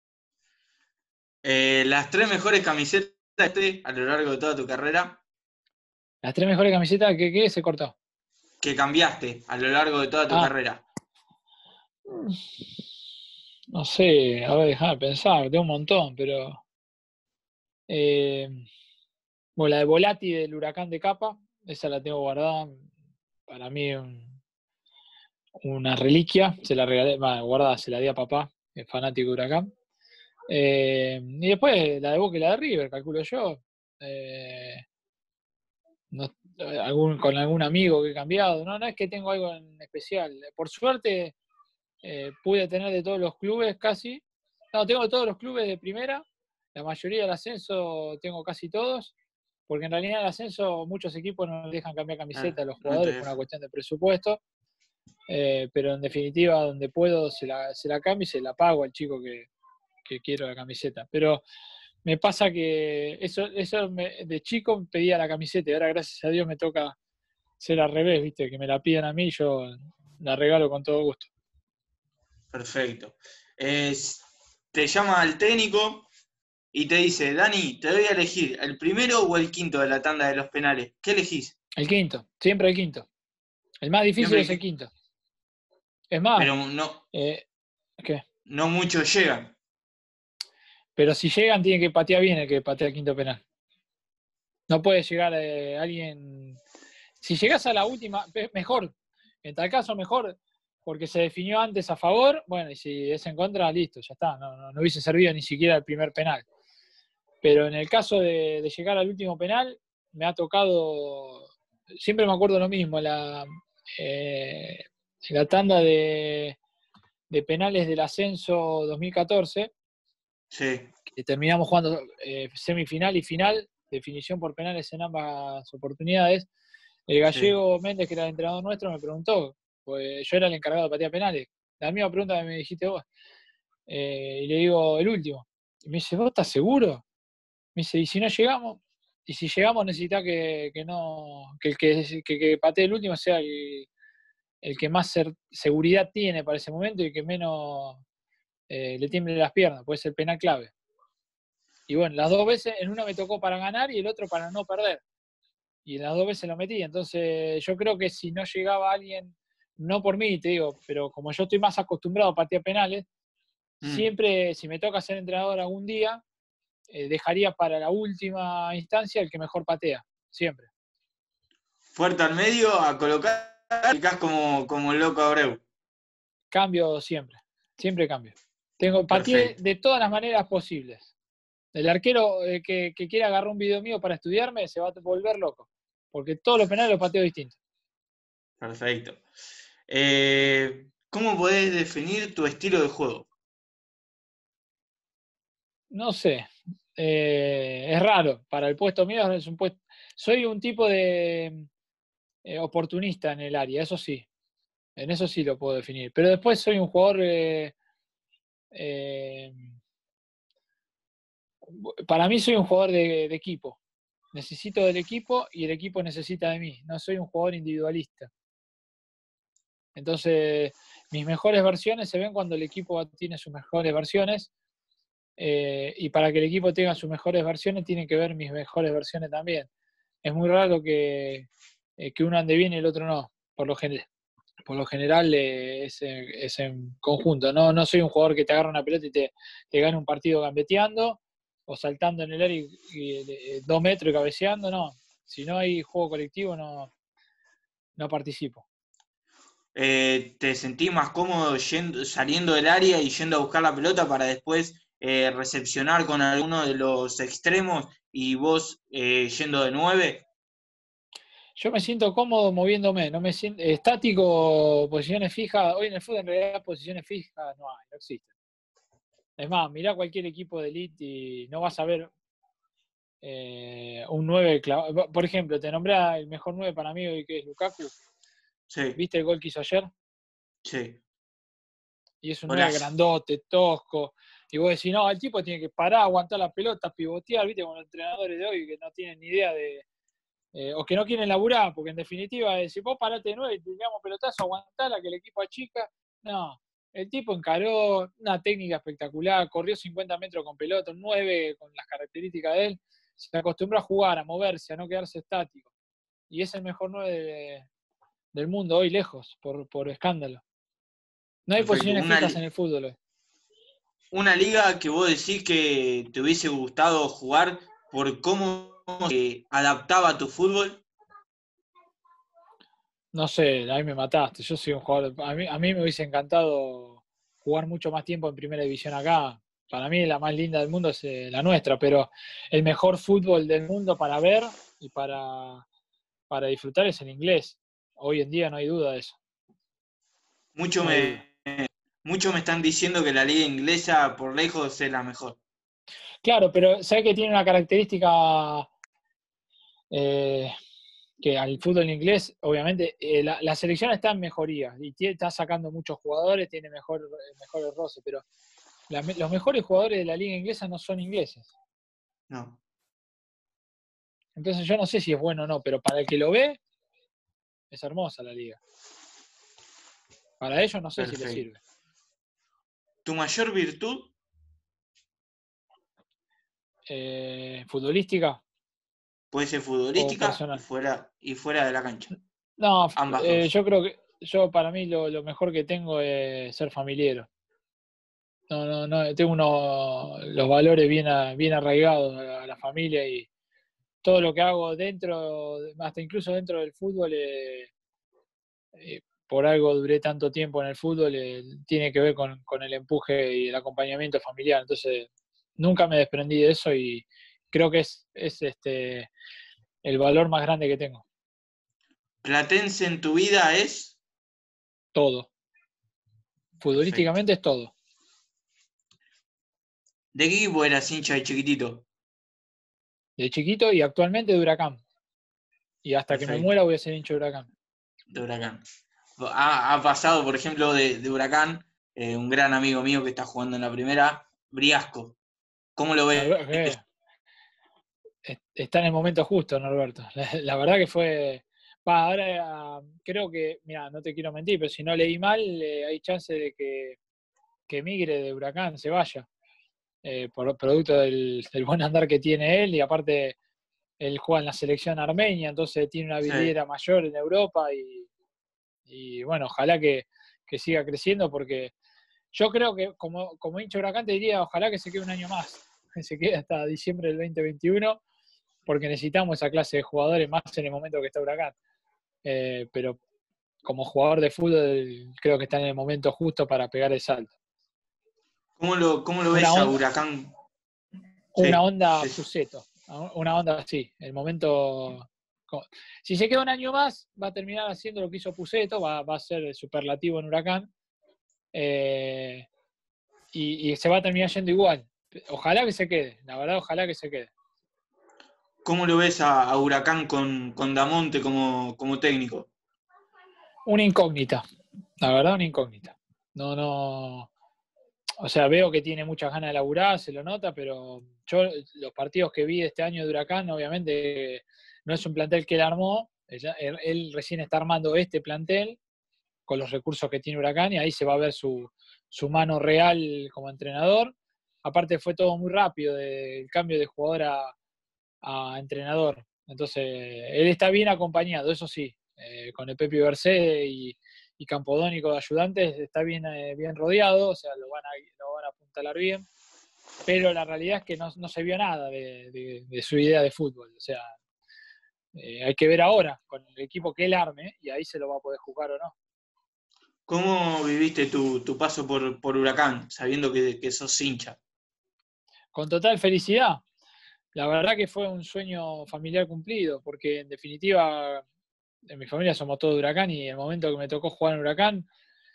Eh, las tres mejores camisetas a lo largo de toda tu carrera
Las tres mejores camisetas que, que se cortó.
que cambiaste a lo largo de toda tu
Ah,
carrera.
no sé, a ver, déjame pensar, tengo un montón, pero. Eh, bueno, la de Volati del Huracán de Capa, esa la tengo guardada. Para mí, un, una reliquia. Se la regalé, bueno, guardada, se la di a papá. es fanático de Huracán. Eh, y después la de Boca y la de River, calculo yo. Eh, no, algún, con algún amigo que he cambiado. No, no es que tengo algo en especial. Por suerte eh, pude tener de todos los clubes casi. No, tengo de todos los clubes de primera. La mayoría del ascenso tengo casi todos. Porque en realidad el ascenso muchos equipos no dejan cambiar camiseta
Ah,
a los
no te
jugadores por una
dejo.
cuestión de presupuesto. Eh, pero en definitiva, donde puedo, se la, se la cambio y se la pago al chico que, que quiero la camiseta. Pero me pasa que eso, eso me, de chico pedía la camiseta y ahora gracias a Dios me toca ser al revés, ¿viste? Que me la pidan a mí y yo la regalo con todo gusto.
Perfecto. Eh, te llama el técnico y te dice, Dani, te doy a elegir el primero o el quinto de la tanda de los penales. ¿Qué elegís?
El quinto, siempre el quinto. El más difícil
Siempre
es el
el...
quinto. Es más,
Pero no,
eh, ¿qué?
no muchos llegan.
Pero si llegan, tienen que patear bien el que patea el quinto penal. No puede llegar eh, alguien. Si llegás a la última, mejor. En tal caso, mejor, porque se definió antes a favor. Bueno, y si es en contra, listo, ya está. No, no, no hubiese servido ni siquiera el primer penal. Pero en el caso de, de llegar al último penal, me ha tocado. Siempre me acuerdo lo mismo, la, eh, la tanda de, de penales del ascenso dos mil catorce,
Sí,
que terminamos jugando eh, semifinal y final, definición por penales en ambas oportunidades. El
sí.
gallego Méndez, que era el entrenador nuestro, me preguntó, pues yo era el encargado de patear penales, la misma pregunta que me dijiste vos, eh, y le digo, el último. Y me dice, ¿vos estás seguro? Me dice, ¿y si no llegamos? Y si llegamos necesita que, que no que el que, que, que patee el último sea el, el que más ser, seguridad tiene para ese momento y que menos eh, le tiemble las piernas, puede ser el penal clave. Y bueno, las dos veces, en una me tocó para ganar y el otro para no perder. Y las dos veces lo metí. Entonces yo creo que si no llegaba alguien, no por mí, te digo, pero como yo estoy más acostumbrado a patear penales,
Mm.
siempre si me toca ser entrenador algún día, eh, dejaría para la última instancia el que mejor patea, siempre.
Fuerte al medio, a colocar, ubicás como, como el loco Abreu.
Cambio siempre, siempre cambio. Tengo, pateé
Perfecto,
de todas las maneras posibles. El arquero eh, que, que quiera agarrar un video mío para estudiarme se va a volver loco, porque todos los penales los pateo distintos.
perfecto. Eh, ¿Cómo podés definir tu estilo de juego?
No sé, eh, es raro. Para el puesto mío es un puesto. Soy un tipo de eh, oportunista en el área, eso sí. En eso sí lo puedo definir. Pero después soy un jugador. Eh, eh, para mí soy un jugador de, de equipo. Necesito del equipo y el equipo necesita de mí. No soy un jugador individualista. Entonces, mis mejores versiones se ven cuando el equipo tiene sus mejores versiones. Eh, y para que el equipo tenga sus mejores versiones, tienen que ver mis mejores versiones también. Es muy raro que, eh, que uno ande bien y el otro no, por lo, gen por lo general eh, es, es, en conjunto. No, no soy un jugador que te agarra una pelota y te, te gana un partido gambeteando o saltando en el área y, y, y, dos metros y cabeceando, no. Si no hay juego colectivo, no, no participo.
Eh, ¿te sentís más cómodo yendo, saliendo del área y yendo a buscar la pelota para después eh, recepcionar con alguno de los extremos y vos eh, yendo de nueve?
Yo me siento cómodo moviéndome, no me siento estático, posiciones fijas. Hoy en el fútbol en realidad posiciones fijas no hay, no existen. Es más, mirá cualquier equipo de elite y no vas a ver eh, un nueve clavado. Por ejemplo, te nombré el mejor nueve para mí hoy, que es Lukaku.
Sí,
¿Viste el gol que hizo ayer?
sí.
Y es un nueve
Golazo.
grandote, tosco. Y vos decís, no, el tipo tiene que parar, aguantar la pelota, pivotear, ¿viste? Con los entrenadores de hoy que no tienen ni idea de. Eh, o que no quieren laburar, porque en definitiva, si vos parate de nueve y te tiramos pelotazo, aguantala, que el equipo achica. No, el tipo encaró una técnica espectacular, corrió cincuenta metros con pelota, un nueve con las características de él, se acostumbró a jugar, a moverse, a no quedarse estático. Y es el mejor nueve de, del mundo hoy, lejos, por, por escándalo. No hay
Perfecto.
posiciones
Una,
fijas en el fútbol hoy.
una liga que vos decís que te hubiese gustado jugar por cómo se adaptaba tu fútbol.
No sé, ahí me mataste. Yo soy un jugador. A mí, a mí me hubiese encantado jugar mucho más tiempo en primera división acá. Para mí la más linda del mundo es eh, la nuestra, pero el mejor fútbol del mundo para ver y para, para disfrutar es el inglés. Hoy en día no hay duda de eso.
Mucho
No hay duda.
me, muchos me están diciendo que la liga inglesa por lejos es la mejor.
Claro, pero ¿sabes que tiene una característica eh, que al fútbol inglés, obviamente, eh, la, la selección está en mejoría y tiene, está sacando muchos jugadores, tiene mejor, mejores roces, pero la, los mejores jugadores de la liga inglesa no son ingleses.
No.
Entonces yo no sé si es bueno o no, pero para el que lo ve, es hermosa la liga. Para ellos no sé si les
Perfecto.
sirve.
¿Tu mayor virtud?
Eh, ¿Futbolística
Puede ser
o
futbolística y
personal?
fuera, y fuera de la cancha.
No,
Ambas
eh,
dos.
yo creo que yo para mí lo, lo mejor que tengo es ser familiero. No, no, no, tengo uno, los valores bien, a- bien arraigados a la, a la familia y todo lo que hago dentro, hasta incluso dentro del fútbol, eh, eh, por algo duré tanto tiempo en el fútbol, eh, tiene que ver con, con el empuje y el acompañamiento familiar. Entonces, nunca me desprendí de eso y creo que es, es este, el valor más grande que tengo.
Platense en tu vida es.
Todo.
Perfecto.
Futbolísticamente es todo.
¿De qué equipo eras hincha de chiquitito?
De chiquito y actualmente de Huracán. Y hasta que me
Perfecto.
muera voy a ser hincha de Huracán.
De Huracán. Ha, ha pasado, por ejemplo, de, de Huracán, eh, un gran amigo mío que está jugando en la primera, Briasco. ¿Cómo lo ves?
Norberto, eh, está en el momento justo, Norberto. La, la verdad que fue. Va, ahora uh, creo que, mira, no te quiero mentir, pero si no leí mal, eh, hay chance de que, que migre de Huracán, se vaya. Eh, por producto del, del buen andar que tiene él y aparte él juega en la selección armenia, entonces tiene una
Sí.
vidriera mayor en Europa y, y bueno, ojalá que, que, siga creciendo porque yo creo que como, como hincha Huracán te diría, ojalá que se quede un año más, que se quede hasta diciembre del veinte veintiuno porque necesitamos esa clase de jugadores más en el momento que está Huracán. Eh, pero como jugador de fútbol creo que está en el momento justo para pegar el salto.
¿Cómo lo, cómo lo
Una
ves a
onda,
Huracán?
una
Sí,
onda
sí.
Puceto, una onda así, el momento. Si se queda un año más, va a terminar haciendo lo que hizo Puceto, va, va a ser superlativo en Huracán, eh, y, y se va a terminar yendo igual. Ojalá que se quede, la verdad, ojalá que se quede.
¿Cómo lo ves a, a Huracán con, con Damonte como, como técnico?
Una incógnita, la verdad, una incógnita. No, no. O sea, veo que tiene muchas ganas de laburar, se lo nota, pero yo los partidos que vi este año de Huracán, obviamente no es un plantel que él armó, él, él recién está armando este plantel con los recursos que tiene Huracán y ahí se va a ver su, su mano real como entrenador. Aparte fue todo muy rápido, el cambio de jugador a, a entrenador. Entonces, él está bien acompañado, eso sí, eh, con el Pepi Bercé y, y Campodónico de ayudantes, está bien, eh, bien rodeado, o sea, lo van, a, lo van a apuntalar bien, pero la realidad es que no, no se vio nada de, de, de, su idea de fútbol, o sea, eh, hay que ver ahora con el equipo que él arme y ahí se lo va a poder jugar o no.
¿Cómo viviste tu, tu paso por, por Huracán, sabiendo que, que sos hincha?
Con total felicidad. La verdad que fue un sueño familiar cumplido, porque en definitiva en mi familia somos todos de Huracán y el momento que me tocó jugar en Huracán,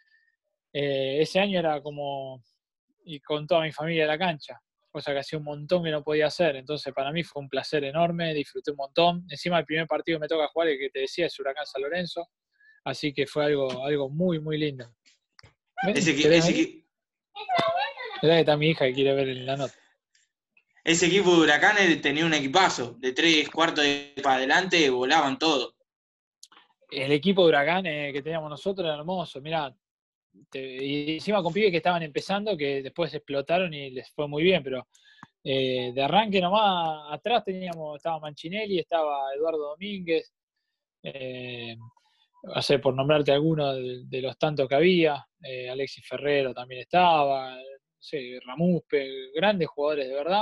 eh, ese año era como ir con toda mi familia a la cancha, cosa que hacía un montón que no podía hacer. Entonces para mí fue un placer enorme, disfruté un montón. Encima el primer partido que me toca jugar, el que te decía, es Huracán San Lorenzo, así que fue algo, algo muy, muy lindo.
Ese,
¿Querés
ese,
venir? Mirá que está mi hija que quiere ver la nota.
ese equipo de Huracán tenía un equipazo, de tres cuartos de para adelante volaban todo.
El equipo de Huracán eh, que teníamos nosotros era hermoso, mirá, te, y encima con pibes que estaban empezando, que después explotaron y les fue muy bien, pero eh, de arranque nomás, atrás teníamos, estaba Manchinelli, estaba Eduardo Domínguez, eh, no sé, por nombrarte alguno de, de los tantos que había, eh, Alexis Ferrero también estaba, no sé, Ramuspe, grandes jugadores de verdad,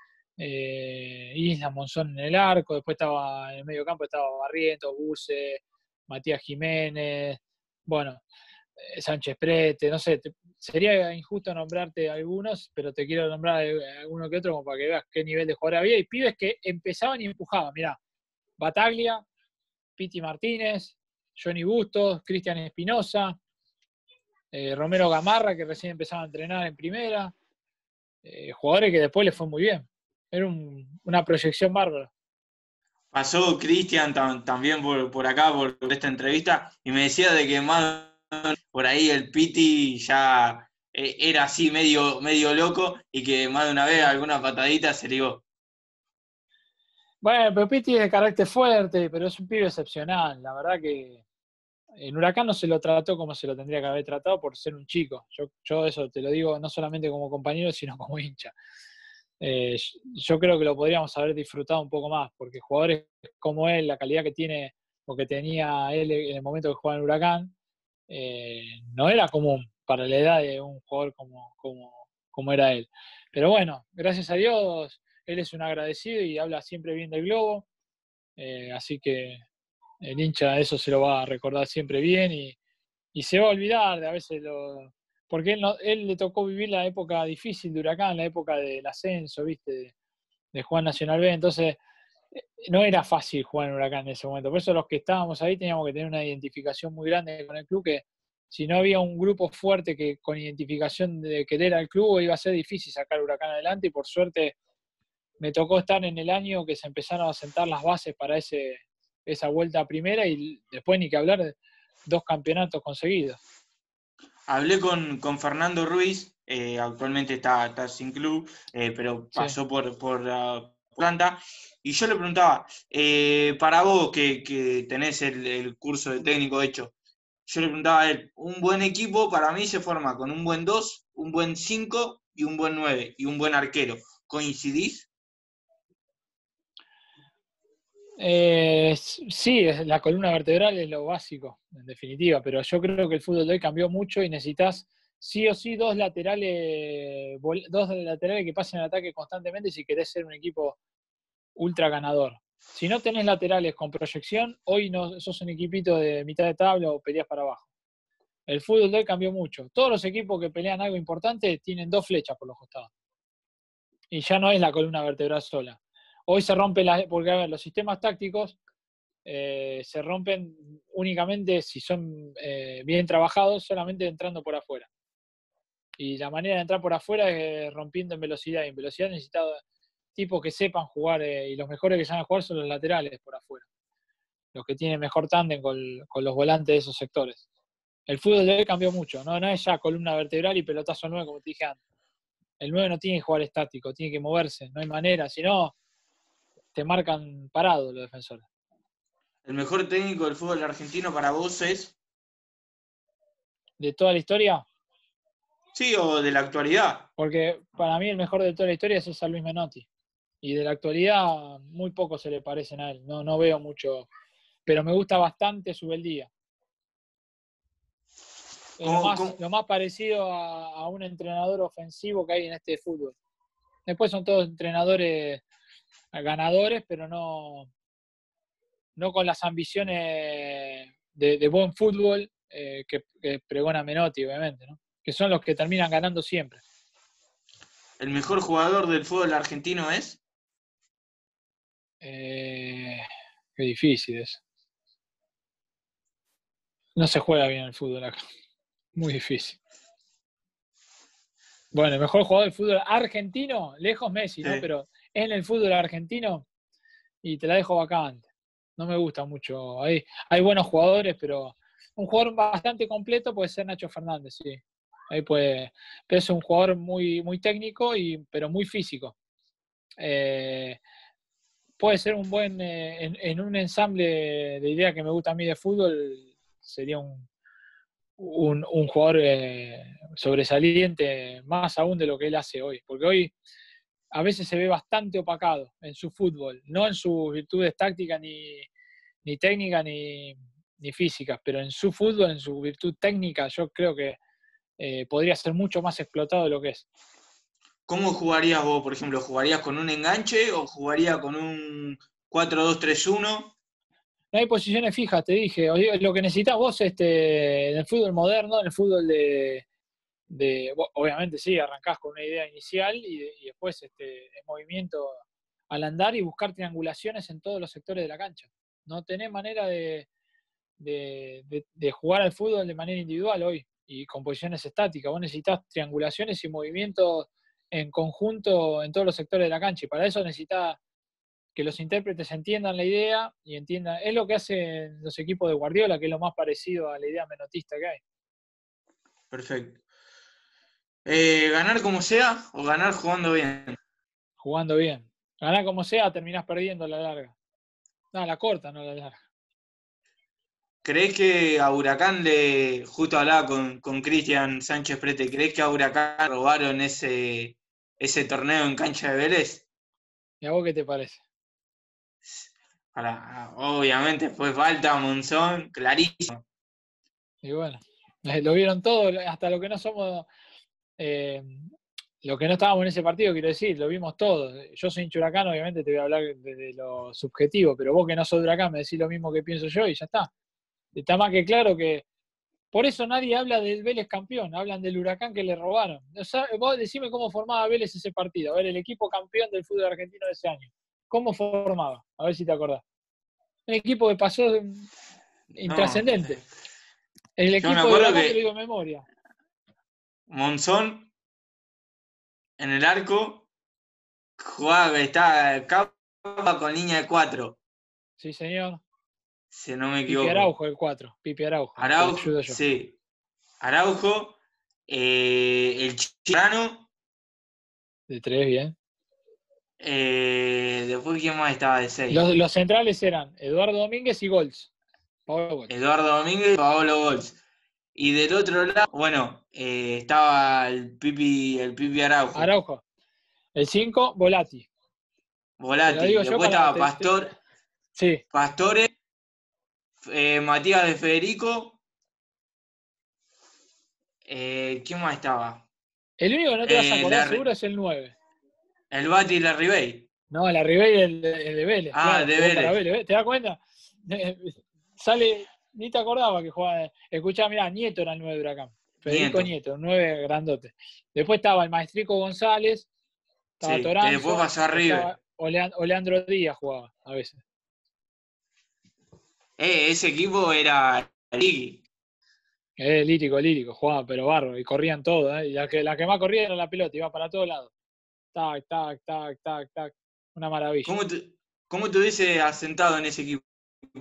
eh, Isla Monzón en el arco, después estaba en el medio campo, estaba Barrientos, Buse, Matías Jiménez, bueno, Sánchez Prete, no sé, te, sería injusto nombrarte algunos, pero te quiero nombrar alguno que otro como para que veas qué nivel de jugador había. Y pibes que empezaban y empujaban, mirá, Bataglia, Piti Martínez, Johnny Bustos, Cristian Espinosa, eh, Romero Gamarra, que recién empezaba a entrenar en primera, eh, jugadores que después les fue muy bien. Era un, una proyección bárbara.
Pasó Cristian tam, también por, por acá, por, por esta entrevista, y me decía de que más por ahí el Piti ya eh, era así medio, medio loco y que más de una vez alguna patadita se ligó.
Bueno, pero Piti es de carácter fuerte, pero es un pibe excepcional. La verdad que en Huracán no se lo trató como se lo tendría que haber tratado por ser un chico. Yo, yo eso te lo digo no solamente como compañero, sino como hincha. Eh, yo creo que lo podríamos haber disfrutado un poco más, porque jugadores como él, la calidad que tiene o que tenía él en el momento que jugaba en Huracán, eh, no era común para la edad de un jugador como, como, como era él. Pero bueno, gracias a Dios, él es un agradecido y habla siempre bien del Globo, eh, así que el hincha eso se lo va a recordar siempre bien y, y se va a olvidar de a veces lo... Porque él, no, él le tocó vivir la época difícil de Huracán, la época del ascenso, ¿viste? De, de jugar Nacional B, entonces no era fácil jugar en Huracán en ese momento. Por eso los que estábamos ahí teníamos que tener una identificación muy grande con el club, que si no había un grupo fuerte que con identificación de querer al club, iba a ser difícil sacar Huracán adelante, y por suerte me tocó estar en el año que se empezaron a sentar las bases para ese, esa vuelta a primera, y después ni que hablar, dos campeonatos conseguidos.
Hablé con, con Fernando Ruiz, eh, actualmente está, está sin club, eh, pero pasó sí. por, por uh, Planta, y yo le preguntaba, eh, para vos que, que tenés el, el curso de técnico hecho, yo le preguntaba a él, un buen equipo para mí se forma con un buen dos, un buen cinco y un buen nueve, y un buen arquero. ¿Coincidís?
Eh, sí, la columna vertebral es lo básico, en definitiva, pero yo creo que el fútbol de hoy cambió mucho y necesitas sí o sí dos laterales, dos laterales que pasen el ataque constantemente si querés ser un equipo ultra ganador. Si no tenés laterales con proyección, hoy no sos un equipito de mitad de tabla o peleas para abajo. El fútbol de hoy cambió mucho. Todos los equipos que pelean algo importante tienen dos flechas por los costados. Y ya no es la columna vertebral sola. Hoy se rompe, la, porque a ver, los sistemas tácticos eh, se rompen únicamente si son eh, bien trabajados, solamente entrando por afuera. Y la manera de entrar por afuera es rompiendo en velocidad. Y en velocidad necesitas tipos que sepan jugar, eh, y los mejores que saben jugar son los laterales por afuera. Los que tienen mejor tándem con, con los volantes de esos sectores. El fútbol de hoy cambió mucho, ¿no? No es ya columna vertebral y pelotazo nueve, como te dije antes. El nueve no tiene que jugar estático, tiene que moverse, no hay manera, si no, te marcan parado los defensores.
¿El mejor técnico del fútbol argentino para vos es?
¿De toda la historia?
Sí, o de la actualidad.
Porque para mí el mejor de toda la historia es César Luis Menotti. Y de la actualidad muy pocos se le parecen a él, no, no veo mucho, pero me gusta bastante su beldía. Es lo más, lo más parecido a, a un entrenador ofensivo que hay en este fútbol. Después son todos entrenadores ganadores, pero no, no con las ambiciones de, de buen fútbol eh, que, que pregona Menotti, obviamente, ¿no? Que son los que terminan ganando siempre.
¿El mejor jugador del fútbol argentino es?
Eh, qué difícil es. No se juega bien el fútbol acá. Muy difícil. Bueno, el mejor jugador del fútbol argentino, lejos Messi, ¿no? Sí. Pero en el fútbol argentino, y te la dejo vacante. No me gusta mucho. Hay, hay buenos jugadores, pero un jugador bastante completo puede ser Nacho Fernández, sí. Ahí puede, pero es un jugador muy, muy técnico, y, pero muy físico. Eh, puede ser un buen, eh, en, en un ensamble de ideas que me gusta a mí de fútbol, sería un, un, un jugador eh, sobresaliente, más aún de lo que él hace hoy. Porque hoy a veces se ve bastante opacado en su fútbol, no en sus virtudes tácticas ni, ni técnicas ni, ni físicas, pero en su fútbol, en su virtud técnica, yo creo que eh, podría ser mucho más explotado de lo que es.
¿Cómo jugarías vos, por ejemplo? ¿Jugarías con un enganche o jugarías con un cuatro dos tres uno?
no hay posiciones fijas, te dije. O- Lo que necesitas vos este, en el fútbol moderno, en el fútbol de, de bo- obviamente sí, arrancás con una idea inicial y, de- y después este, en movimiento al andar y buscar triangulaciones en todos los sectores de la cancha. No tenés manera de, de, de- de jugar al fútbol de manera individual hoy y con posiciones estáticas. Vos necesitas triangulaciones y movimientos en conjunto en todos los sectores de la cancha. Y para eso necesitas que los intérpretes entiendan la idea y entiendan. Es lo que hacen los equipos de Guardiola, que es lo más parecido a la idea menotista que hay.
Perfecto. Eh, ¿ganar como sea o ganar jugando bien?
Jugando bien. Ganar como sea, terminás perdiendo a la larga. No, a la corta, no a la larga.
¿Crees que a Huracán le, justo hablaba con, con Cristian Sánchez Prete, ¿crees que a Huracán robaron ese, ese torneo en cancha de Vélez?
¿Y a vos qué te parece?
Para, obviamente fue falta a Monzón, clarísimo.
Y bueno, lo vieron todo, hasta lo que no somos, eh, lo que no estábamos en ese partido, quiero decir, lo vimos todo. Yo soy hincha de Huracán, obviamente te voy a hablar de lo subjetivo, pero vos que no sos de Huracán me decís lo mismo que pienso yo y ya está. Está más que claro que por eso nadie habla del Vélez campeón, hablan del Huracán que le robaron. O sea, vos decime cómo formaba Vélez ese partido. A ver, el equipo campeón del fútbol argentino de ese año. ¿Cómo formaba? A ver si te acordás. Un equipo que pasó
No,
intrascendente. El
yo me
equipo de
acuerdo
Huracán te lo
que
digo en memoria.
Monzón en el arco jugaba, estaba capa con línea de cuatro,
Sí, señor.
si no me
Pipi
equivoco.
Araujo, el cuatro. Pipi Araujo. Te lo
Araujo,
ayudo yo.
sí. Araujo, eh, el Chirano,
De tres, bien.
eh, después quién más estaba de seis.
Los, los centrales eran Eduardo Domínguez y Golds. Pablo Golds.
Eduardo Domínguez y Paolo Gols. Y del otro lado, bueno, eh, estaba el Pipi, el Pipi Araujo,
Araujo. El cinco, Volati. Te lo
Volati.
digo yo
Después
para.
estaba
Te, te,
Pastor,
sí.
Pastore, eh, Matías de Federico. Eh, ¿quién más estaba?
El único que no te vas a
Eh,
acordar
la,
seguro es el nueve.
el Bati y la Ribey.
No, la Ribey el, el de Vélez,
Ah,
claro,
de
jugó para
Vélez.
Vélez. ¿Te das cuenta? Sale, ni te acordaba que jugaba. Escuchá, mirá, Nieto era el nueve de Huracán. Federico
Nieto.
Nieto, un nueve grandote. Después estaba el Maestrico González, estaba
Sí, que después
Toranzo,
pasó a
estaba
River.
Olean- Oleandro Díaz jugaba a veces.
Eh, ese equipo era Ligi.
Eh, lírico, lírico, jugaba, pero barro, y corrían todos, ¿eh? Y la que, la que más corría era la pelota, iba para todos lados. Tac, tac, tac, tac, tac. Una maravilla.
¿Cómo te, cómo te hubiese asentado en ese equipo?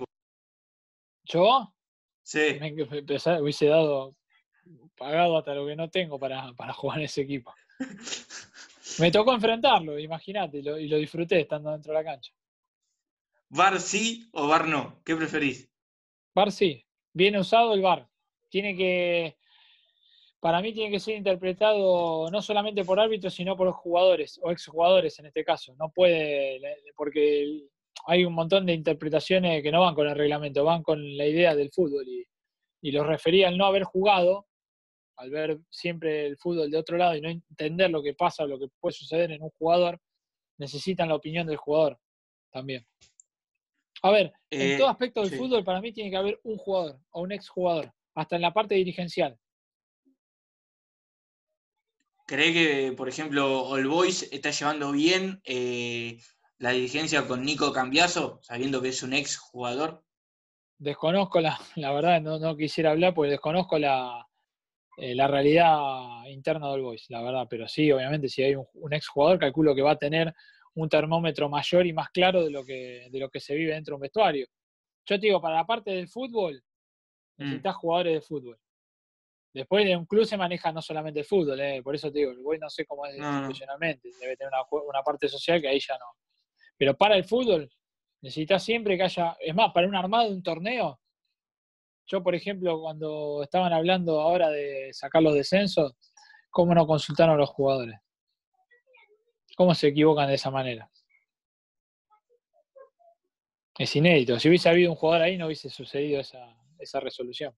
Yo
Sí.
me, me hubiese dado pagado hasta lo que no tengo para, para jugar en ese equipo. Me tocó enfrentarlo, imagínate, y lo, y lo disfruté estando dentro de la cancha.
¿VAR sí o VAR no? ¿Qué preferís?
VAR sí, bien usado el VAR. Tiene que, para mí tiene que ser interpretado no solamente por árbitros, sino por jugadores, o exjugadores en este caso. No puede, porque hay un montón de interpretaciones que no van con el reglamento, van con la idea del fútbol. Y, y los referí al no haber jugado, al ver siempre el fútbol de otro lado y no entender lo que pasa o lo que puede suceder en un jugador, necesitan la opinión del jugador también. A ver, en todo
Eh,
aspecto del
sí.
fútbol para mí tiene que haber un jugador o un exjugador, hasta en la parte dirigencial.
¿Cree que, por ejemplo, All Boys está llevando bien eh, la dirigencia con Nico Cambiaso, sabiendo que es un ex jugador?
Desconozco la, la verdad, no, no quisiera hablar porque desconozco la, eh, la realidad interna del Boys, la verdad, pero sí, obviamente, si hay un, un exjugador, calculo que va a tener un termómetro mayor y más claro de lo que, de lo que se vive dentro de un vestuario. Yo te digo, para la parte del fútbol,
Mm.
necesitas jugadores de fútbol. Después de un club se maneja no solamente el fútbol, eh, por eso te digo, el Boys no sé cómo es
No, no.
institucionalmente, debe tener una, una parte social que ahí ya no. Pero para el fútbol, necesitas siempre que haya, es más, para un armado de un torneo, yo por ejemplo, cuando estaban hablando ahora de sacar los descensos, ¿cómo no consultaron a los jugadores? ¿Cómo se equivocan de esa manera? Es inédito. Si hubiese habido un jugador ahí, no hubiese sucedido esa, esa resolución.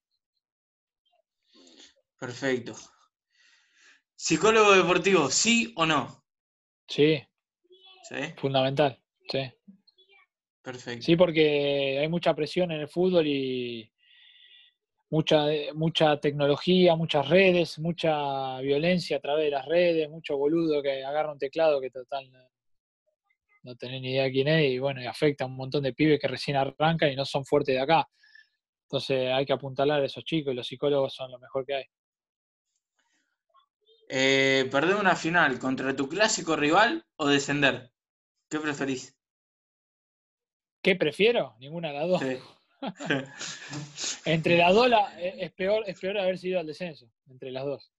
Perfecto. ¿Psicólogo deportivo, sí o no?
Sí,
¿Sí?
fundamental. Sí.
Perfecto.
Sí, porque hay mucha presión en el fútbol y mucha, mucha tecnología, muchas redes, mucha violencia a través de las redes, mucho boludo que agarra un teclado que total no, no tenés ni idea de quién es y bueno, y afecta a un montón de pibes que recién arrancan y no son fuertes de acá. Entonces hay que apuntalar a esos chicos y los psicólogos son lo mejor que hay.
Eh, ¿perder una final contra tu clásico rival o descender? ¿Qué preferís?
¿Qué prefiero? Ninguna de las dos.
Sí.
Entre las dos la, es, peor, es peor haber sido al descenso, entre las dos.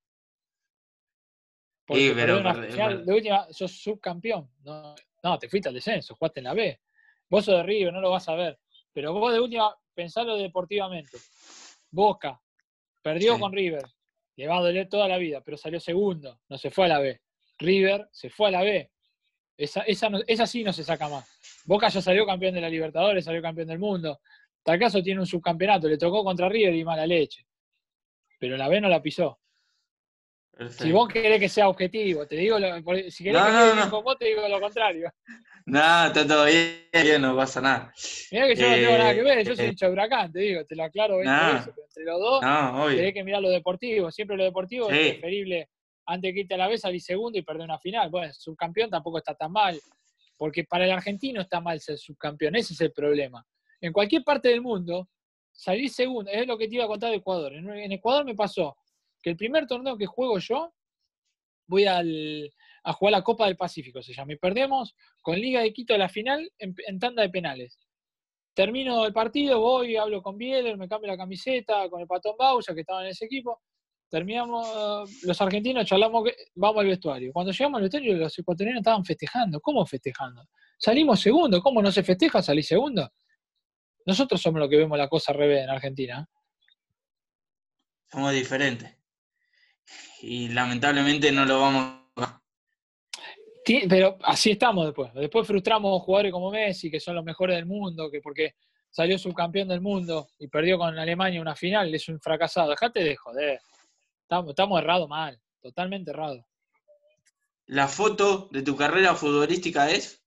Sí,
Porque perder
pero
una
perder,
final,
per-
de última, sos subcampeón. No, no, te fuiste al descenso, jugaste en la B. Vos sos de River, no lo vas a ver. Pero vos de última, pensalo deportivamente. Boca, perdió
sí,
con River. Le va a doler toda la vida, pero salió segundo, no se fue a la B. River se fue a la B. Esa, esa, no, esa sí no se saca más. Boca ya salió campeón de la Libertadores, salió campeón del mundo. Tal caso tiene un subcampeonato, le tocó contra River y mala leche. Pero la B no la pisó. Si vos
perfecto.
querés que sea objetivo, te digo, lo, si querés
No,
que quede
no,
bien
no.
con vos, te digo lo contrario.
No, está todo bien, no pasa nada.
Mirá que yo no tengo nada que
Eh,
ver, yo soy hincha de Huracán, te digo, te lo aclaro veinte veces,
no,
pero entre los dos
no,
tenés
obvio.
que mirar lo deportivo. Siempre lo deportivo es
Sí,
preferible, antes que irte a la vez, salir segundo y perder una final. Bueno, subcampeón tampoco está tan mal, porque para el argentino está mal ser subcampeón, ese es el problema. En cualquier parte del mundo, salir segundo, es lo que te iba a contar de Ecuador. En, en Ecuador me pasó que el primer torneo que juego yo, voy al, a jugar la Copa del Pacífico, se llama, y perdemos con Liga de Quito la final en, en tanda de penales. Termino el partido, voy, hablo con Bieler, me cambio la camiseta, con el Patón Bausa, que estaba en ese equipo. Terminamos, los argentinos charlamos, vamos al vestuario. Cuando llegamos al vestuario, los ecuatorianos estaban festejando. ¿Cómo festejando? Salimos segundo. ¿Cómo no se festeja salir segundo? Nosotros somos los que vemos la cosa al revés en Argentina.
somos diferentes. Y lamentablemente no lo vamos a...
Pero así estamos después. Después frustramos jugadores como Messi, que son los mejores del mundo, que porque salió subcampeón del mundo y perdió con Alemania una final, es un fracasado. Dejate de joder. Estamos, estamos errados mal, totalmente errados.
¿La foto de tu carrera futbolística es?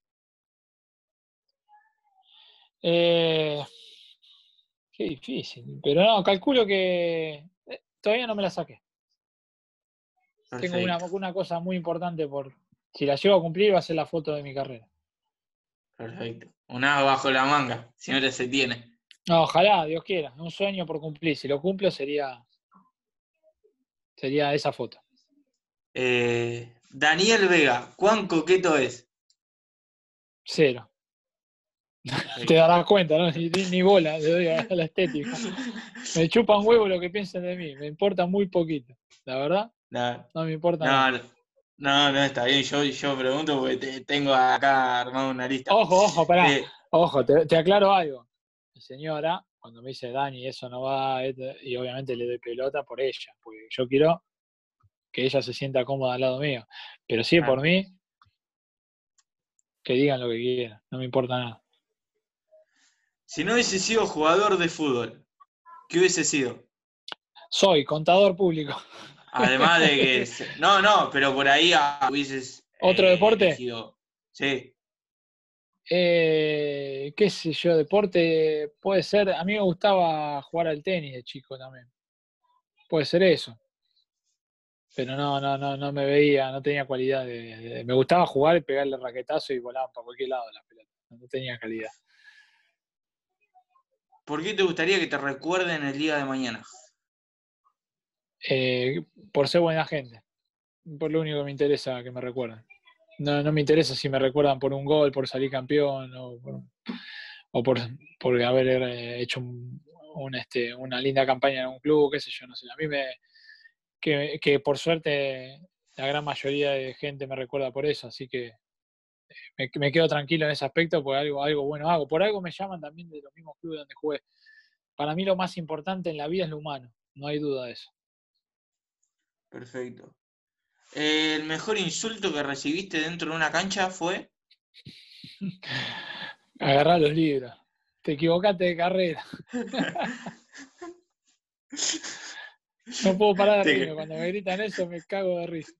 Eh, qué difícil. Pero no, calculo que eh, todavía no me la saqué. Tengo una,
Perfecto,
una cosa muy importante por. Si la llego a cumplir, va a ser la foto de mi carrera.
perfecto. Un as bajo la manga, siempre se tiene.
No, ojalá, Dios quiera. Un sueño por cumplir. Si lo cumplo, sería, sería esa foto.
Eh, Daniel Vega, ¿cuán coqueto es?
Cero. Te
Perfecto.
darás cuenta, ¿no? Ni, ni bola le doy a la estética. Me chupa un huevo lo que piensen de mí. Me importa muy poquito. La verdad,
No,
no me importa nada.
no, no, no, no, está bien. Yo, yo pregunto porque te, tengo acá armado una lista.
Ojo, ojo, pará.
Eh,
Ojo, te, te aclaro algo. Mi señora, cuando me dice Dani, eso no va, y obviamente le doy pelota por ella, porque yo quiero que ella se sienta cómoda al lado mío. Pero si es por
claro.
mí, que digan lo que quieran, no me importa nada.
Si no hubiese sido jugador de fútbol, ¿qué hubiese sido?
Soy contador público.
Además de que... se- No, no, pero por ahí ah, hubieses
¿Otro
eh,
deporte?
elegido... Sí,
Eh, qué sé yo, deporte puede ser, a mí me gustaba jugar al tenis de chico también. Puede ser eso. Pero no, no, no, no me veía, no tenía cualidad de, de- me gustaba jugar y pegarle raquetazo y volaban para cualquier lado las pelotas. No tenía calidad.
¿por qué te gustaría que te recuerden el día de mañana?
Eh, por ser buena gente. Por lo único que me interesa que me recuerden. No, no me interesa si me recuerdan por un gol, por salir campeón o por, o por, por haber eh, hecho un, un, este, una linda campaña en un club, qué sé yo, no sé. A mí me, que, que por suerte la gran mayoría de gente me recuerda por eso, así que me, me quedo tranquilo en ese aspecto porque algo, algo bueno hago. Por algo me llaman también de los mismos clubes donde jugué. Para mí lo más importante en la vida es lo humano, no hay duda de eso.
Perfecto. ¿El mejor insulto que recibiste dentro de una cancha fue?
Agarrá los libros. Te equivocaste de carrera. No puedo parar de reírme.
Te-
Cuando me gritan eso me cago de risa.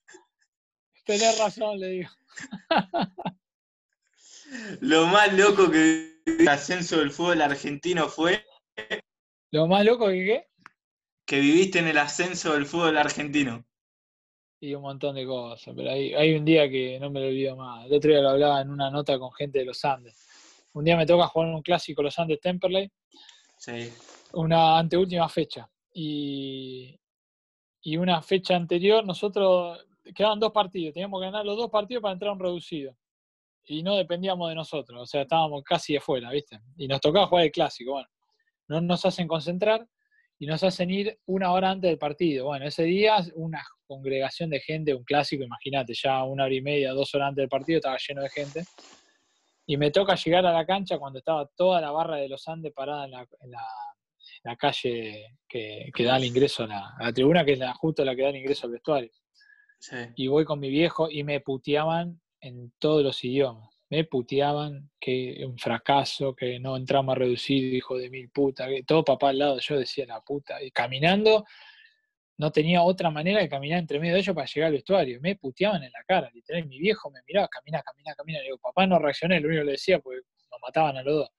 Tenés razón, le digo.
Lo más loco que el ascenso del fútbol argentino fue
Lo más loco que qué,
que viviste en el ascenso del fútbol argentino.
y un montón de cosas, pero hay, hay un día que no me lo olvido más. El otro día lo hablaba en una nota con gente de los Andes. Un día me toca jugar un clásico los Andes Temperley,
Sí.
una anteúltima fecha. Y, y una fecha anterior, nosotros quedaban dos partidos, teníamos que ganar los dos partidos para entrar a un reducido. Y no dependíamos de nosotros, o sea, estábamos casi de fuera, ¿viste? Y nos tocaba jugar el clásico, bueno. No nos hacen concentrar y nos hacen ir una hora antes del partido. Bueno, ese día una congregación de gente, un clásico, imagínate, ya una hora y media, dos horas antes del partido estaba lleno de gente. Y me toca llegar a la cancha cuando estaba toda la barra de los Andes parada en la, en la, en la calle que, que da el ingreso a la, a la tribuna, que es la, justo la que da el ingreso al vestuario.
Sí.
Y voy con mi viejo y me puteaban en todos los idiomas. Me puteaban que un fracaso, que no entramos a reducir, hijo de mil puta, que todo papá al lado, yo decía la puta. Y caminando, no tenía otra manera de caminar entre medio de ellos para llegar al vestuario. Me puteaban en la cara, literal. Mi viejo me miraba, camina, camina, camina. Le digo, papá, no reaccioné, lo único que le decía, porque nos mataban a los dos.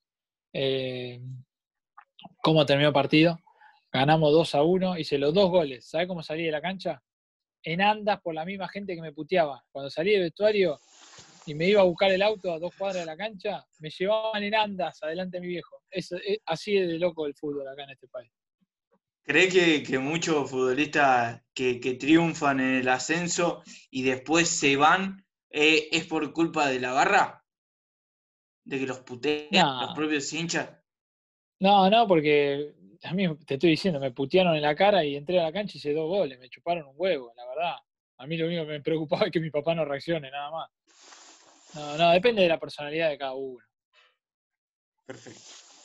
Eh, ¿Cómo terminó el partido? Ganamos dos a uno, hice los dos goles. ¿Sabés cómo salí de la cancha? En andas por la misma gente que me puteaba. Cuando salí del vestuario y me iba a buscar el auto a dos cuadras de la cancha, me llevaban en andas adelante de mi viejo. Es, es, así es de loco el fútbol acá en este país.
¿Cree que, que muchos futbolistas que, que triunfan en el ascenso y después se van eh, es por culpa de la barra? ¿De que los putean los
No,
propios hinchas?
no, no, porque a mí te estoy diciendo, me putearon en la cara y entré a la cancha y hice dos goles, me chuparon un huevo, la verdad. A mí lo único que me preocupaba es que mi papá no reaccione, nada más. No, no, depende de la personalidad de cada uno.
Perfecto.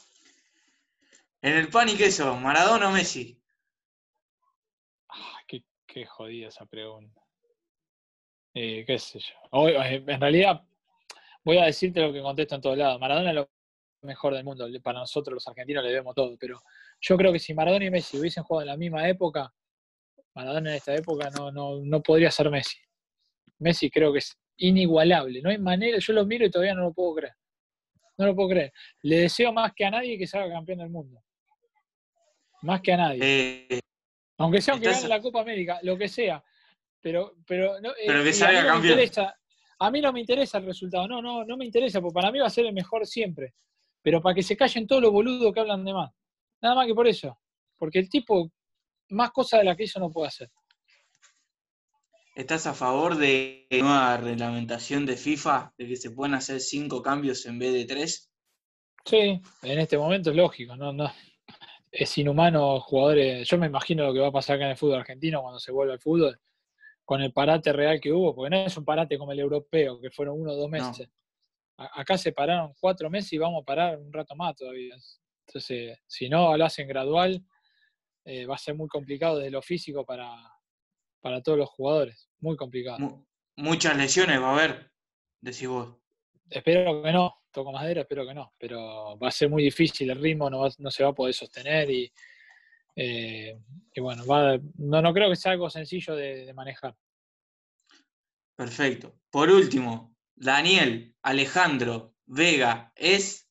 En el pan y queso, ¿Maradona o Messi?
Ay, qué, qué jodida esa pregunta. Eh, qué sé yo. Hoy, en realidad, voy a decirte lo que contesto en todos lados. Maradona es lo mejor del mundo. Para nosotros los argentinos le debemos todo. Pero yo creo que si Maradona y Messi hubiesen jugado en la misma época, Maradona en esta época no, no, no podría ser Messi. Messi creo que es inigualable. No hay manera, yo lo miro y todavía no lo puedo creer. No lo puedo creer. Le deseo más que a nadie que se haga campeón del mundo. Más que a nadie.
Eh,
Aunque sea aunque
estás,
gane la Copa América, lo que sea. Pero, pero no,
pero
eh,
que
y a mí
salga
no me
campeón.
interesa, a mí no me interesa el resultado, no, no, no me interesa, porque para mí va a ser el mejor siempre. Pero para que se callen todos los boludos que hablan de más. Nada más que por eso. Porque el tipo, más cosas de las que hizo no puede hacer.
¿Estás a favor de la nueva reglamentación de FIFA, de que se pueden hacer cinco cambios en vez de tres?
Sí, en este momento es lógico, no, no. Es inhumano jugadores. Yo me imagino lo que va a pasar acá en el fútbol argentino cuando se vuelva al fútbol, con el parate real que hubo, porque no es un parate como el europeo, que fueron uno o dos
No.
meses. Acá se pararon cuatro meses y vamos a parar un rato más todavía. Entonces, si no lo hacen gradual, eh, va a ser muy complicado desde lo físico para, para todos los jugadores. Muy complicado.
Mu- muchas lesiones va a haber, decís vos.
Espero que no, toco madera, espero que no, pero va a ser muy difícil, el ritmo no, va, no se va a poder sostener y, eh, y bueno, va, no, no creo que sea algo sencillo de, de manejar.
Perfecto. Por último, Daniel Alejandro Vega es.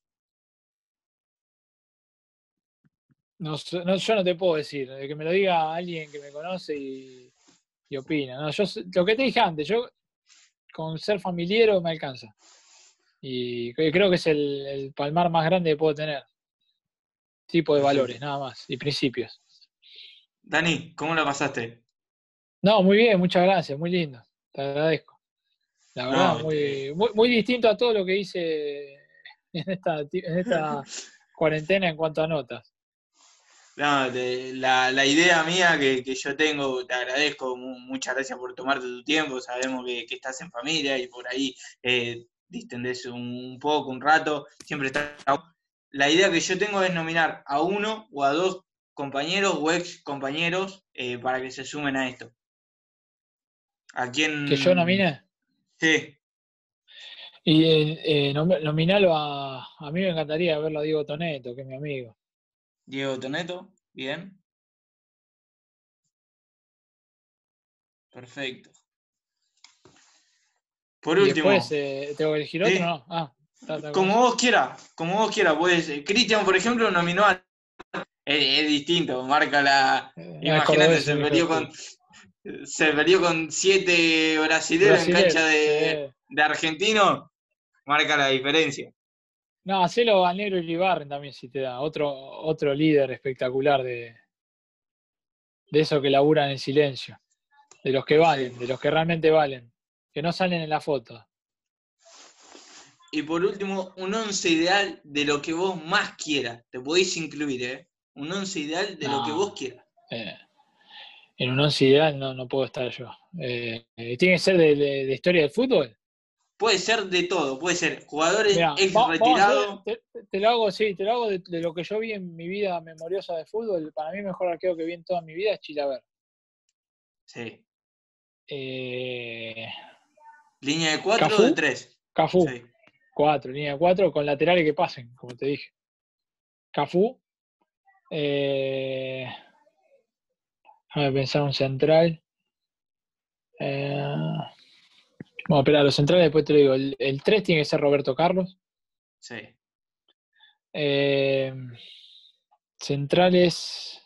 No, no, yo no te puedo decir, que me lo diga alguien que me conoce y, y opina. No, yo, lo que te dije antes, yo con ser familiero me alcanza. Y creo que es el, el palmar más grande que puedo tener. Tipo de valores,
Perfecto.
nada más, y principios.
Dani, ¿cómo la pasaste?
No, muy bien, muchas gracias, muy lindo. Te agradezco. La verdad,
No, te-
muy, muy, muy distinto a todo lo que hice en esta, en esta cuarentena en cuanto a notas.
no, te- la, la idea mía que, que yo tengo, te agradezco, mu- muchas gracias por tomarte tu tiempo, sabemos que, que estás en familia y por ahí eh, distendés un, un poco, un rato, siempre está. La idea que yo tengo es nominar a uno o a dos compañeros o ex compañeros eh, para que se sumen a esto. ¿A
Que yo
quién?
nominé.
Sí,
Y eh, eh, nom- nominalo a. A mí me encantaría verlo a Diego Toneto, que es mi amigo.
Diego Toneto, bien, perfecto. Por
Y después,
último,
eh, ¿tengo que elegir otro?
sí,
No. Ah.
Como vos quieras, como vos quieras. Pues, Cristian, por ejemplo, nominó a... Es, es distinto, marca la...
Eh, no, es
Imagínate,
cordobés,
se
el hijo de
perdió con...
puta.
Se perdió con siete brasileros en
Brasilero,
cancha de,
sí.
de argentino, marca la diferencia.
No, hacelo a Negro Iribarren también si te da. Otro, otro líder espectacular de, de esos que laburan en silencio. De los que
Sí.
valen, de los que realmente valen. Que no salen en la foto.
Y por último, un once ideal de lo que vos más quieras. Te podéis incluir, ¿eh? Un once ideal de lo que vos
No,
quieras.
eh, en un once ideal no, no puedo estar yo. Eh, eh, ¿Tiene que ser de, de, de historia del fútbol?
Puede ser de todo, puede ser jugadores
Mira,
ex
va, vamos a hacer,
retirados.
te, te lo hago, sí, te lo hago de, de lo que yo vi en mi vida memoriosa de fútbol. Para mí el mejor arquero que vi en toda mi vida es Chilaver.
Sí.
Eh,
¿Línea de cuatro o de
Cafú,
tres?
Cafú,
Sí.
cuatro, línea de cuatro con laterales que pasen, como te dije. Cafú, eh, déjame pensar un central. Eh, bueno, espera, los centrales después te lo digo. El, el tres tiene que ser Roberto Carlos.
Sí.
Eh, centrales,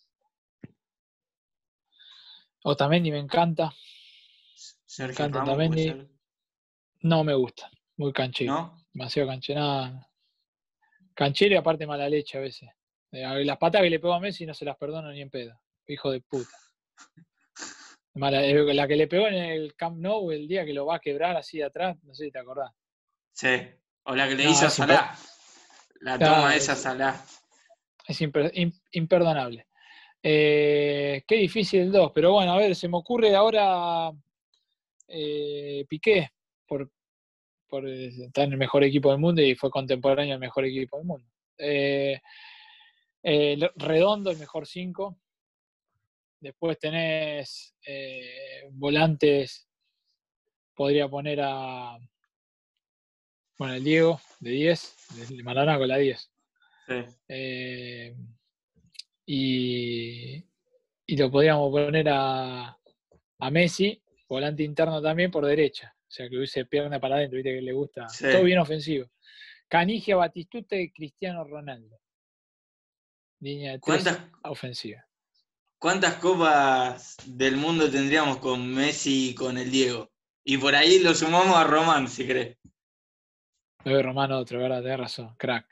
Otamendi me encanta. Me
Sergio
encanta
Ramos puede
Otamendi.
ser.
No me gusta, muy canchero.
¿No?
Demasiado canchero. Nada. Canchero y aparte mala leche a veces. Eh, Las patas que le pegó a Messi no se las perdono ni en pedo. Hijo de puta. Mala, eh, la que le pegó en el Camp Nou el día que lo va a quebrar así de atrás, no sé si te acordás.
Sí. O la que le
No,
hizo a
es, imper
Salah. La toma
no,
esa
es,
Salah.
es imper im imperdonable. Eh, qué difícil el dos, pero bueno, a ver, se me ocurre ahora eh, Piqué, por, por estar en el mejor equipo del mundo y fue contemporáneo al mejor equipo del mundo. Eh, eh, Redondo, el mejor cinco. Después tenés eh, volantes, podría poner a, bueno, el Diego de diez, de Maradona con la diez.
Sí.
Eh, y, y lo podríamos poner a, a Messi, volante interno también por derecha. O sea, que hubiese pierna para adentro, viste que le gusta.
Sí.
Todo bien ofensivo. Canigia, Batistuta y Cristiano Ronaldo. Línea de tres
¿Cuántas,
ofensiva.
¿Cuántas copas del mundo tendríamos con Messi y con el Diego? Y por ahí lo sumamos a Román, si crees.
Bebe Romano otro, ¿verdad? Tenés razón, crack.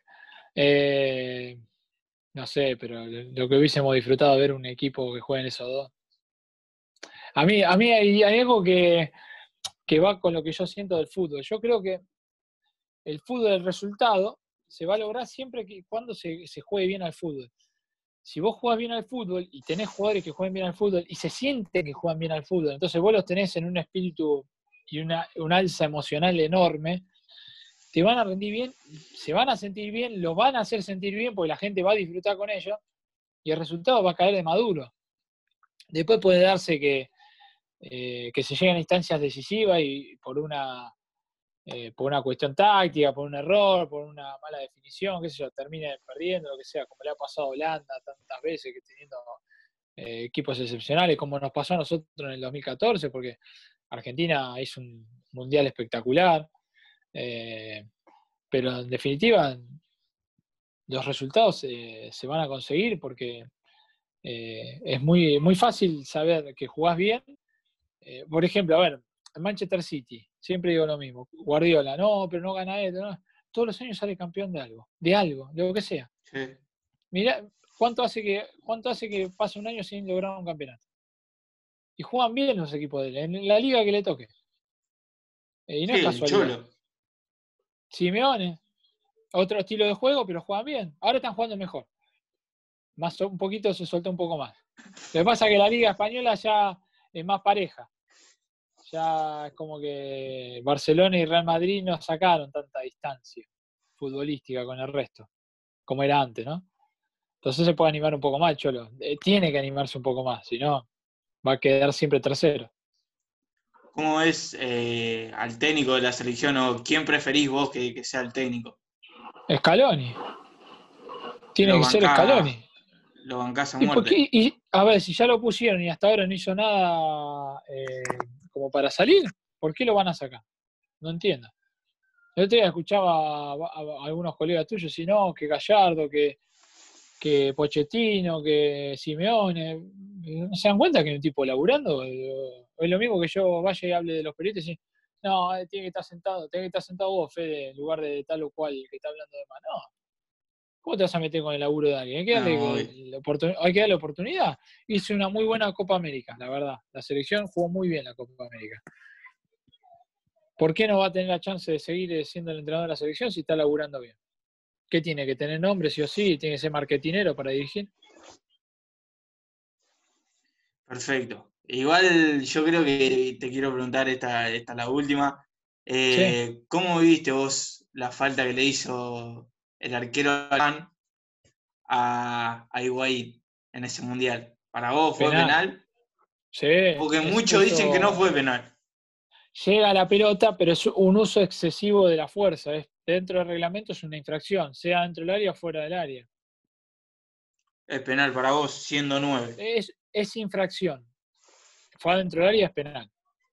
Eh, no sé, pero lo que hubiésemos disfrutado de ver un equipo que jueguen esos dos. A mí, a mí hay, hay algo que, que va con lo que yo siento del fútbol. Yo creo que el fútbol, el resultado, se va a lograr siempre que cuando se, se juegue bien al fútbol. Si vos jugás bien al fútbol y tenés jugadores que jueguen bien al fútbol y se sienten que juegan bien al fútbol, entonces vos los tenés en un espíritu y una, un alza emocional enorme, te van a rendir bien, se van a sentir bien, los van a hacer sentir bien porque la gente va a disfrutar con ellos y el resultado va a caer de maduro. Después puede darse que, eh, que se lleguen a instancias decisivas y por una, eh, por una cuestión táctica, por un error, por una mala definición, qué sé yo, terminen perdiendo, lo que sea, como le ha pasado a Holanda tantas veces, que teniendo eh, equipos excepcionales, como nos pasó a nosotros en el dos mil catorce, porque Argentina hizo un mundial espectacular, eh, pero en definitiva los resultados eh, se van a conseguir porque eh, es muy, muy fácil saber que jugás bien. Eh, por ejemplo, a ver, el Manchester City, siempre digo lo mismo, Guardiola, no, pero no gana esto, no. Todos los años sale campeón de algo, de algo, de lo que sea.
Sí.
Mirá, ¿cuánto hace que, cuánto hace que pase un año sin lograr un campeonato? Y juegan bien los equipos de él, en la liga que le toque. Eh, y no
Sí,
es
el
casualidad.
Cholo.
Simeone, otro estilo de juego, pero juegan bien. Ahora están jugando mejor. Más, un poquito se soltó un poco más. Lo que pasa es que la liga española ya es más pareja. Ya es como que Barcelona y Real Madrid no sacaron tanta distancia futbolística con el resto, como era antes, ¿no? Entonces se puede animar un poco más, Cholo. Eh, tiene que animarse un poco más, si no, va a quedar siempre tercero.
¿Cómo es eh, al técnico de la selección o quién preferís vos que, que sea el técnico?
Scaloni. Tiene
Lo
que ser
bancás,
Scaloni.
lo bancás a
¿Y por
muerte.
qué? Y, a ver, si ya lo pusieron y hasta ahora no hizo nada eh, como para salir, ¿por qué lo van a sacar? No entiendo. El otro día escuchaba a, a- a algunos colegas tuyos, y no, que Gallardo, que, que Pochettino, que Simeone. ¿No se dan cuenta que hay un tipo laburando? Eh, Es lo mismo que yo vaya y hable de los periodistas y no, eh, tiene que estar sentado, tiene que estar sentado vos, Fede, en lugar de tal o cual que está hablando de más. No, ¿cómo te vas a meter con el laburo de alguien? Hay que
No,
darle,
obvio.
la oportun- hay que darle oportunidad. Hizo una muy buena Copa América, la verdad. La selección jugó muy bien la Copa América. ¿Por qué no va a tener la chance de seguir siendo el entrenador de la selección si está laburando bien? ¿Qué tiene que tener nombre, sí o sí? ¿Tiene que ser marketinero para dirigir?
Perfecto. Igual yo creo que te quiero preguntar, esta, esta es la última.
Sí,
Eh, ¿cómo viste vos la falta que le hizo el arquero alemán a, a Higuaín en ese mundial? ¿Para vos fue
penal.
penal?
Sí,
Porque
es,
muchos dicen que no
eso
fue penal.
llega a la pelota, pero es un uso excesivo de la fuerza. Es, dentro del reglamento es una infracción, sea dentro del área o fuera del área.
Es penal para vos, siendo nueve.
Es, es infracción. Fue adentro del área, es penal.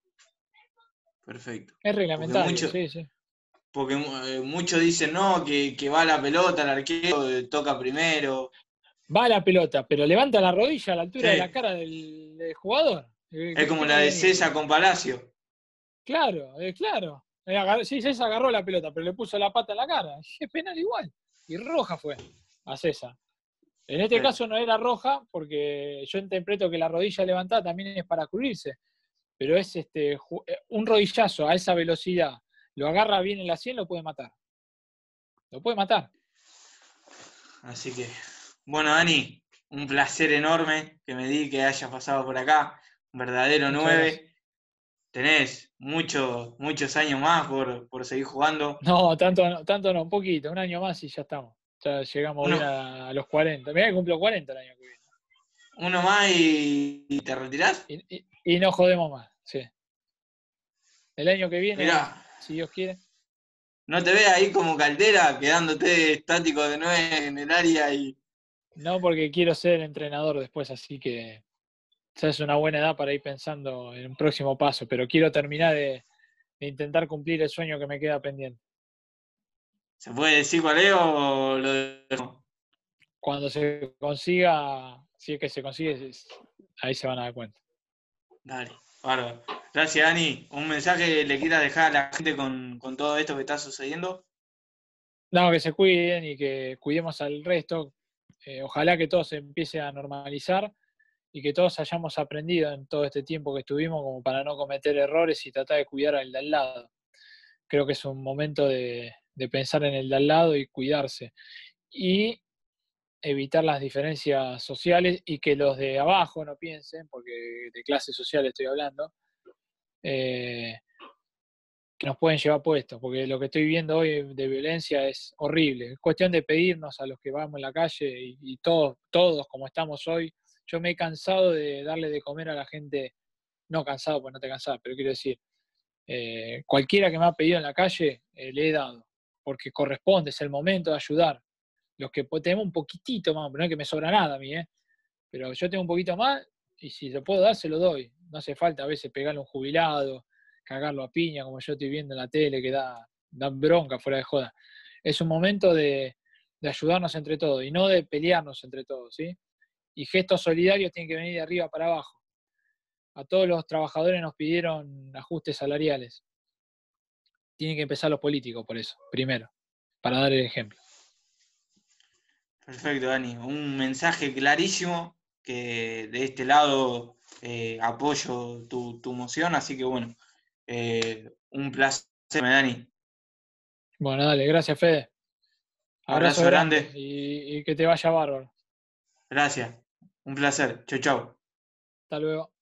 Perfecto.
Es
Porque
reglamentario,
muchos
sí, sí.
porque eh, muchos dicen no, que, que va la pelota, el arquero eh, toca primero.
Va la pelota, pero levanta la rodilla a la altura de la
Sí,
cara del, del jugador. Eh,
es
¿Qué,
como
qué
la
me
de
venís?
César con Palacio.
Claro, eh, claro. Eh, agar- sí, César agarró la pelota, pero le puso la pata en la cara. Es penal igual. Y roja fue a César. En este
Sí.
caso no era roja, porque yo interpreto que la rodilla levantada también es para cubrirse. Pero es este un rodillazo a esa velocidad. Lo agarra bien en la sien, lo puede matar. Lo puede matar.
Así que, bueno, Dani, un placer enorme que me di que hayas pasado por acá. Un verdadero
Muchas gracias.
nueve. Tenés muchos, muchos años más por, por seguir jugando.
No, tanto no, tanto no, un poquito, un año más y ya estamos. Ya llegamos bien
Uno,
a, a los cuarenta. Mirá que cumplo cuarenta el año que viene.
uno más y, y te retirás.
Y, y, y no jodemos más, sí. El año que viene,
Mirá,
si Dios quiere.
no te ves ahí como Caldera, quedándote estático de nueve en el área y.
No porque quiero ser entrenador después, así que ya es una buena edad para ir pensando en un próximo paso, pero quiero terminar de, de intentar cumplir el sueño que me queda pendiente.
¿Se puede decir cuál es o lo dejo?
Cuando se consiga, si es que se consigue, ahí se van a dar cuenta.
Dale, bárbaro. Gracias, Dani. ¿Un mensaje le quieras dejar a la gente con, con todo esto que está sucediendo?
No, que se cuiden y que cuidemos al resto. Eh, ojalá que todo se empiece a normalizar y que todos hayamos aprendido en todo este tiempo que estuvimos como para no cometer errores y tratar de cuidar al de al lado. Creo que es un momento de, de pensar en el de al lado y cuidarse. Y evitar las diferencias sociales y que los de abajo no piensen, porque de clase social estoy hablando, eh, que nos pueden llevar puestos, porque lo que estoy viendo hoy de violencia es horrible. Es cuestión de pedirnos a los que vamos en la calle y, y todos, todos como estamos hoy. Yo me he cansado de darle de comer a la gente, no cansado, pues no te cansás, pero quiero decir, eh, cualquiera que me ha pedido en la calle, eh, le he dado, porque corresponde, es el momento de ayudar. Los que tenemos un poquitito más, pero no es que me sobra nada a mí, ¿eh? Pero yo tengo un poquito más y si lo puedo dar, se lo doy. No hace falta a veces pegarle a un jubilado, cagarlo a piña, como yo estoy viendo en la tele, que da, da bronca fuera de joda. Es un momento de, de ayudarnos entre todos y no de pelearnos entre todos, ¿sí? Y gestos solidarios tienen que venir de arriba para abajo. A todos los trabajadores nos pidieron ajustes salariales. Tienen que empezar los políticos por eso, primero, para dar el ejemplo.
Perfecto, Dani. Un mensaje clarísimo que de este lado eh, apoyo tu, tu moción, así que bueno, eh, un placer, Dani.
Bueno, dale, gracias Fede. Abrazo
Abrazo
grande
grande.
y, y que te vaya bárbaro.
Gracias. Un placer. Chau, chau.
Hasta luego.